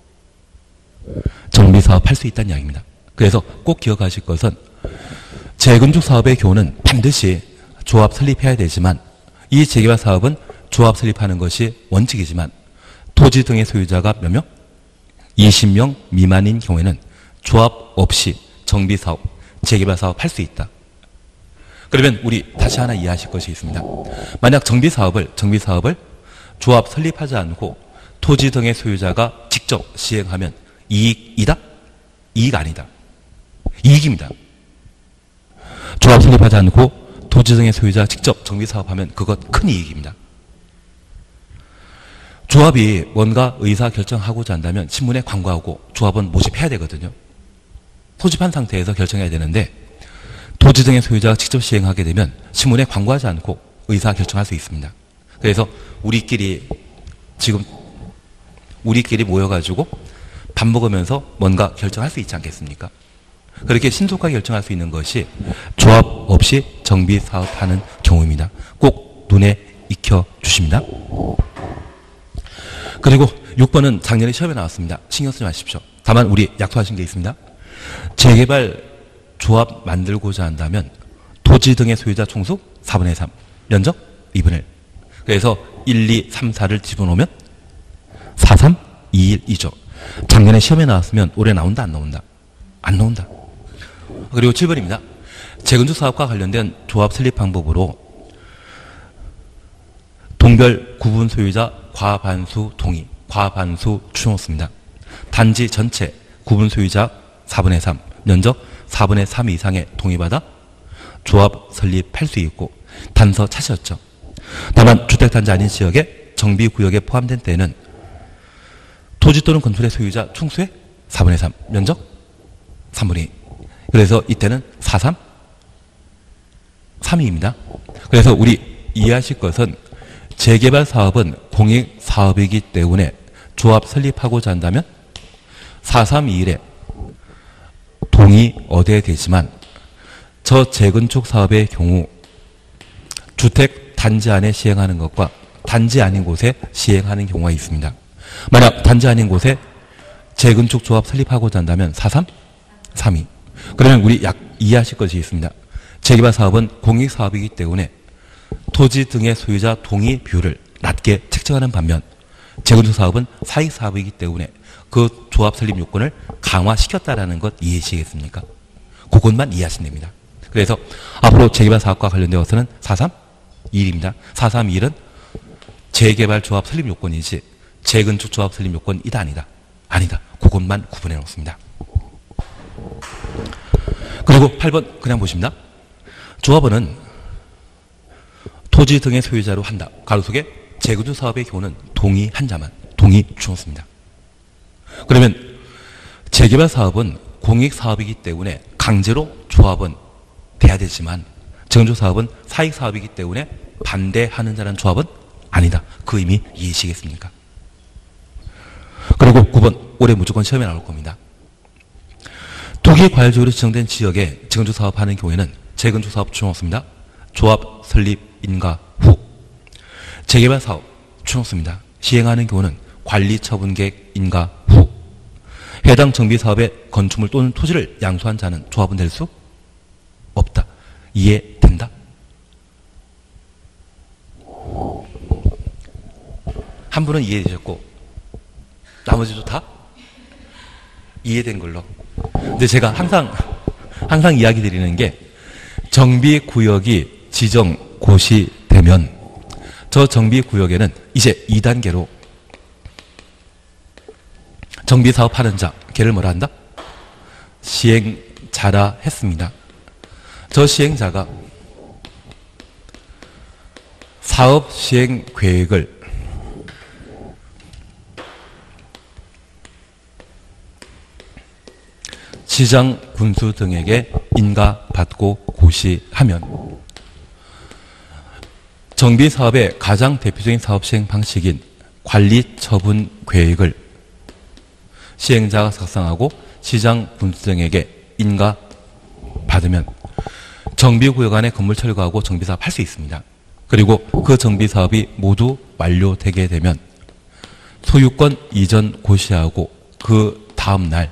정비사업 할 수 있다는 이야기입니다. 그래서 꼭 기억하실 것은 재건축 사업의 경우는 반드시 조합 설립해야 되지만 이 재개발 사업은 조합 설립하는 것이 원칙이지만 토지 등의 소유자가 몇 명? 이십 명 미만인 경우에는 조합 없이 정비사업, 재개발사업 할 수 있다. 그러면 우리 다시 하나 이해하실 것이 있습니다. 만약 정비사업을 정비사업을 조합 설립하지 않고 토지 등의 소유자가 직접 시행하면 이익이다? 이익 아니다. 이익입니다. 조합 설립하지 않고 토지 등의 소유자 직접 정비사업하면 그것 큰 이익입니다. 조합이 뭔가 의사결정하고자 한다면 신문에 광고하고 조합은 모집해야 되거든요. 소집한 상태에서 결정해야 되는데 토지 등의 소유자가 직접 시행하게 되면 신문에 광고하지 않고 의사결정할 수 있습니다. 그래서 우리끼리 지금 우리끼리 모여가지고 밥 먹으면서 뭔가 결정할 수 있지 않겠습니까? 그렇게 신속하게 결정할 수 있는 것이 조합 없이 정비 사업하는 경우입니다. 꼭 눈에 익혀주십니다. 그리고 육 번은 작년에 시험에 나왔습니다. 신경 쓰지 마십시오. 다만 우리 약속하신 게 있습니다. 재개발 조합 만들고자 한다면 토지 등의 소유자 총수 사분의 삼, 면적 이분의 일. 그래서 일, 이, 삼, 사를 집어넣으면 사, 삼, 이, 일, 이죠. 작년에 시험에 나왔으면 올해 나온다 안 나온다? 안 나온다. 그리고 칠 번입니다. 재건축 사업과 관련된 조합 설립 방법으로 동별 구분 소유자 과반수 동의, 과반수 추정했습니다. 단지 전체 구분 소유자 사분의 삼, 면적 사분의 삼 이상의 동의받아 조합 설립할 수 있고 단서 차시였죠. 다만 주택단지 아닌 지역에 정비구역에 포함된 때에는 토지 또는 건물의 소유자 총수의 사분의 삼, 면적 삼분의 이. 그래서 이때는 사, 삼, 삼, 이입니다. 그래서 우리 이해하실 것은 재개발 사업은 공익 사업이기 때문에 조합 설립하고자 한다면 사, 삼, 이 일에 동의 얻어야 되지만 저 재건축 사업의 경우 주택 단지 안에 시행하는 것과 단지 아닌 곳에 시행하는 경우가 있습니다. 만약 단지 아닌 곳에 재건축 조합 설립하고자 한다면 사, 삼, 삼, 이. 그러면 우리 약 이해하실 것이 있습니다. 재개발 사업은 공익 사업이기 때문에 토지 등의 소유자 동의 비율을 낮게 책정하는 반면 재건축 사업은 사익 사업이기 때문에 그 조합 설립 요건을 강화시켰다라는 것 이해하시겠습니까? 그것만 이해하시면 됩니다. 그래서 앞으로 재개발 사업과 관련되어서는 사, 삼, 이 일입니다. 사, 삼, 이 일은 재개발 조합 설립 요건이지 재건축 조합 설립 요건이다 아니다. 아니다. 그것만 구분해 놓습니다. 그리고 팔 번 그냥 보십니다. 조합원은 토지 등의 소유자로 한다. 가로 속에 재건축 사업의 경우는 동의한 자만 동의 주었습니다. 그러면 재개발 사업은 공익 사업이기 때문에 강제로 조합은 돼야 되지만 재건축 사업은 사익 사업이기 때문에 반대하는 자는 조합은 아니다. 그 의미 이해하시겠습니까? 그리고 구 번 올해 무조건 시험에 나올 겁니다. 토기 과열지구로 지정된 지역에 재건축 사업하는 경우에는 재건축 사업 추정없습니다. 조합 설립 인가 후 재개발 사업 추정없습니다. 시행하는 경우는 관리 처분 계획 인가 후 해당 정비 사업의 건축물 또는 토지를 양수한 자는 조합은 될 수 없다. 이해된다? 한 분은 이해되셨고 나머지도 다 이해된 걸로. 근데 제가 항상 항상 이야기 드리는 게 정비구역이 지정 고시되면 저 정비구역에는 이제 이 단계로 정비사업하는 자, 걔를 뭐라 한다? 시행자라 했습니다. 저 시행자가 사업 시행 계획을 시장, 군수 등에게 인가받고 고시하면 정비사업의 가장 대표적인 사업 시행 방식인 관리처분 계획을 시행자가 작성하고 시장, 군수 등에게 인가받으면 정비구역 안에 건물 철거하고 정비사업 할 수 있습니다. 그리고 그 정비사업이 모두 완료되게 되면 소유권 이전 고시하고 그 다음날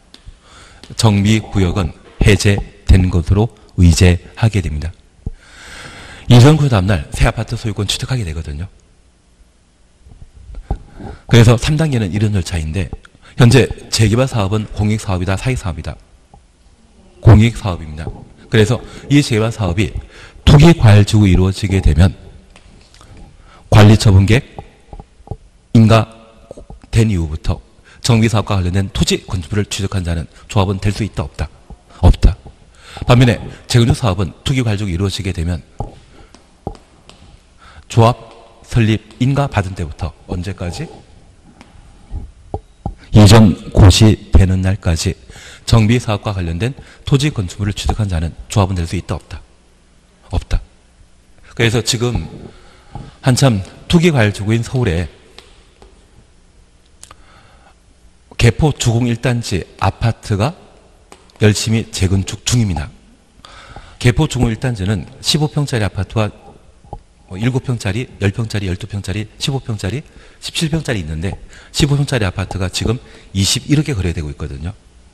정비구역은 해제된 것으로 의제하게 됩니다. 이전 그 다음날 새 아파트 소유권 취득하게 되거든요. 그래서 삼 단계는 이런 절차인데 현재 재개발 사업은 공익사업이다, 사익사업이다. 공익사업입니다. 그래서 이 재개발 사업이 토기과열지구 이루어지게 되면 관리처분계획 인가된 이후부터 정비사업과 관련된 토지 건축물을 취득한 자는 조합은 될 수 있다, 없다? 없다. 반면에 재건축 사업은 토기과열지구 이루어지게 되면 조합 설립 인가 받은 때부터 언제까지? 이전 고시되는 날까지 정비사업과 관련된 토지 건축물을 취득한 자는 조합은 될 수 있다, 없다? 없다. 그래서 지금 한참 토기과열지구인 서울에 개포 주공 일 단지 아파트가 열심히 재건축 중입니다. 개포 주공 일 단지는 십오 평짜리 아파트와 일곱 평짜리, 십 평짜리, 십이 평짜리, 십오 평짜리, 십칠 평짜리 있는데 십오 평짜리 아파트가 지금 이십일 억에 거래되고 있거든요.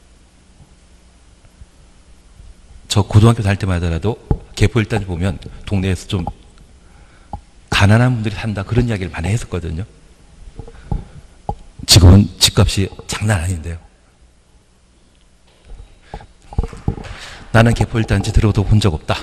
저 고등학교 다닐 때마다라도 개포 일 단지 보면 동네에서 좀 가난한 분들이 산다 그런 이야기를 많이 했었거든요. 지금은 집값이 장난 아닌데요. 나는 개포일단지 들어도 본 적 없다.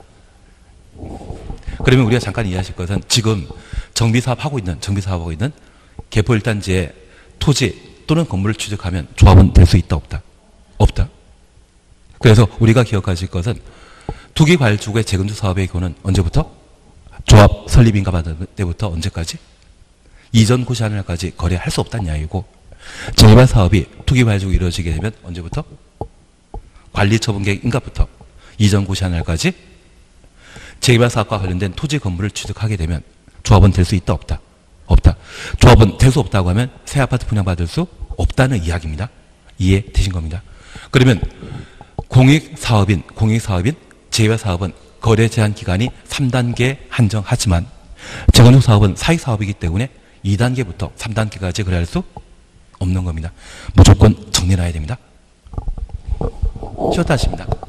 그러면 우리가 잠깐 이해하실 것은 지금 정비사업 하고 있는, 정비사업하고 있는 개포일단지의 토지 또는 건물을 취득하면 조합은 될 수 있다, 없다? 없다. 그래서 우리가 기억하실 것은 투기과일지구의 재건축 사업의 경우는 언제부터? 조합 설립인가 받을 때부터 언제까지? 이전 고시하는 날까지 거래할 수 없다는 이야기고, 재개발 사업이 투기과일지구 이루어지게 되면 언제부터? 관리처분계획 인가부터 이전 고시하는 날까지 재개발 사업과 관련된 토지 건물을 취득하게 되면 조합은 될 수 있다, 없다? 없다. 조합은 될 수 없다고 하면 새 아파트 분양받을 수 없다는 이야기입니다. 이해되신 겁니다. 그러면 공익사업인, 공익사업인 재개발 사업은 거래 제한 기간이 삼 단계 한정하지만 재건축 사업은 사익사업이기 때문에 이 단계부터 삼 단계까지 거래할 수 없는 겁니다. 무조건 정리해놔야 됩니다. 쉬었다 하십니다.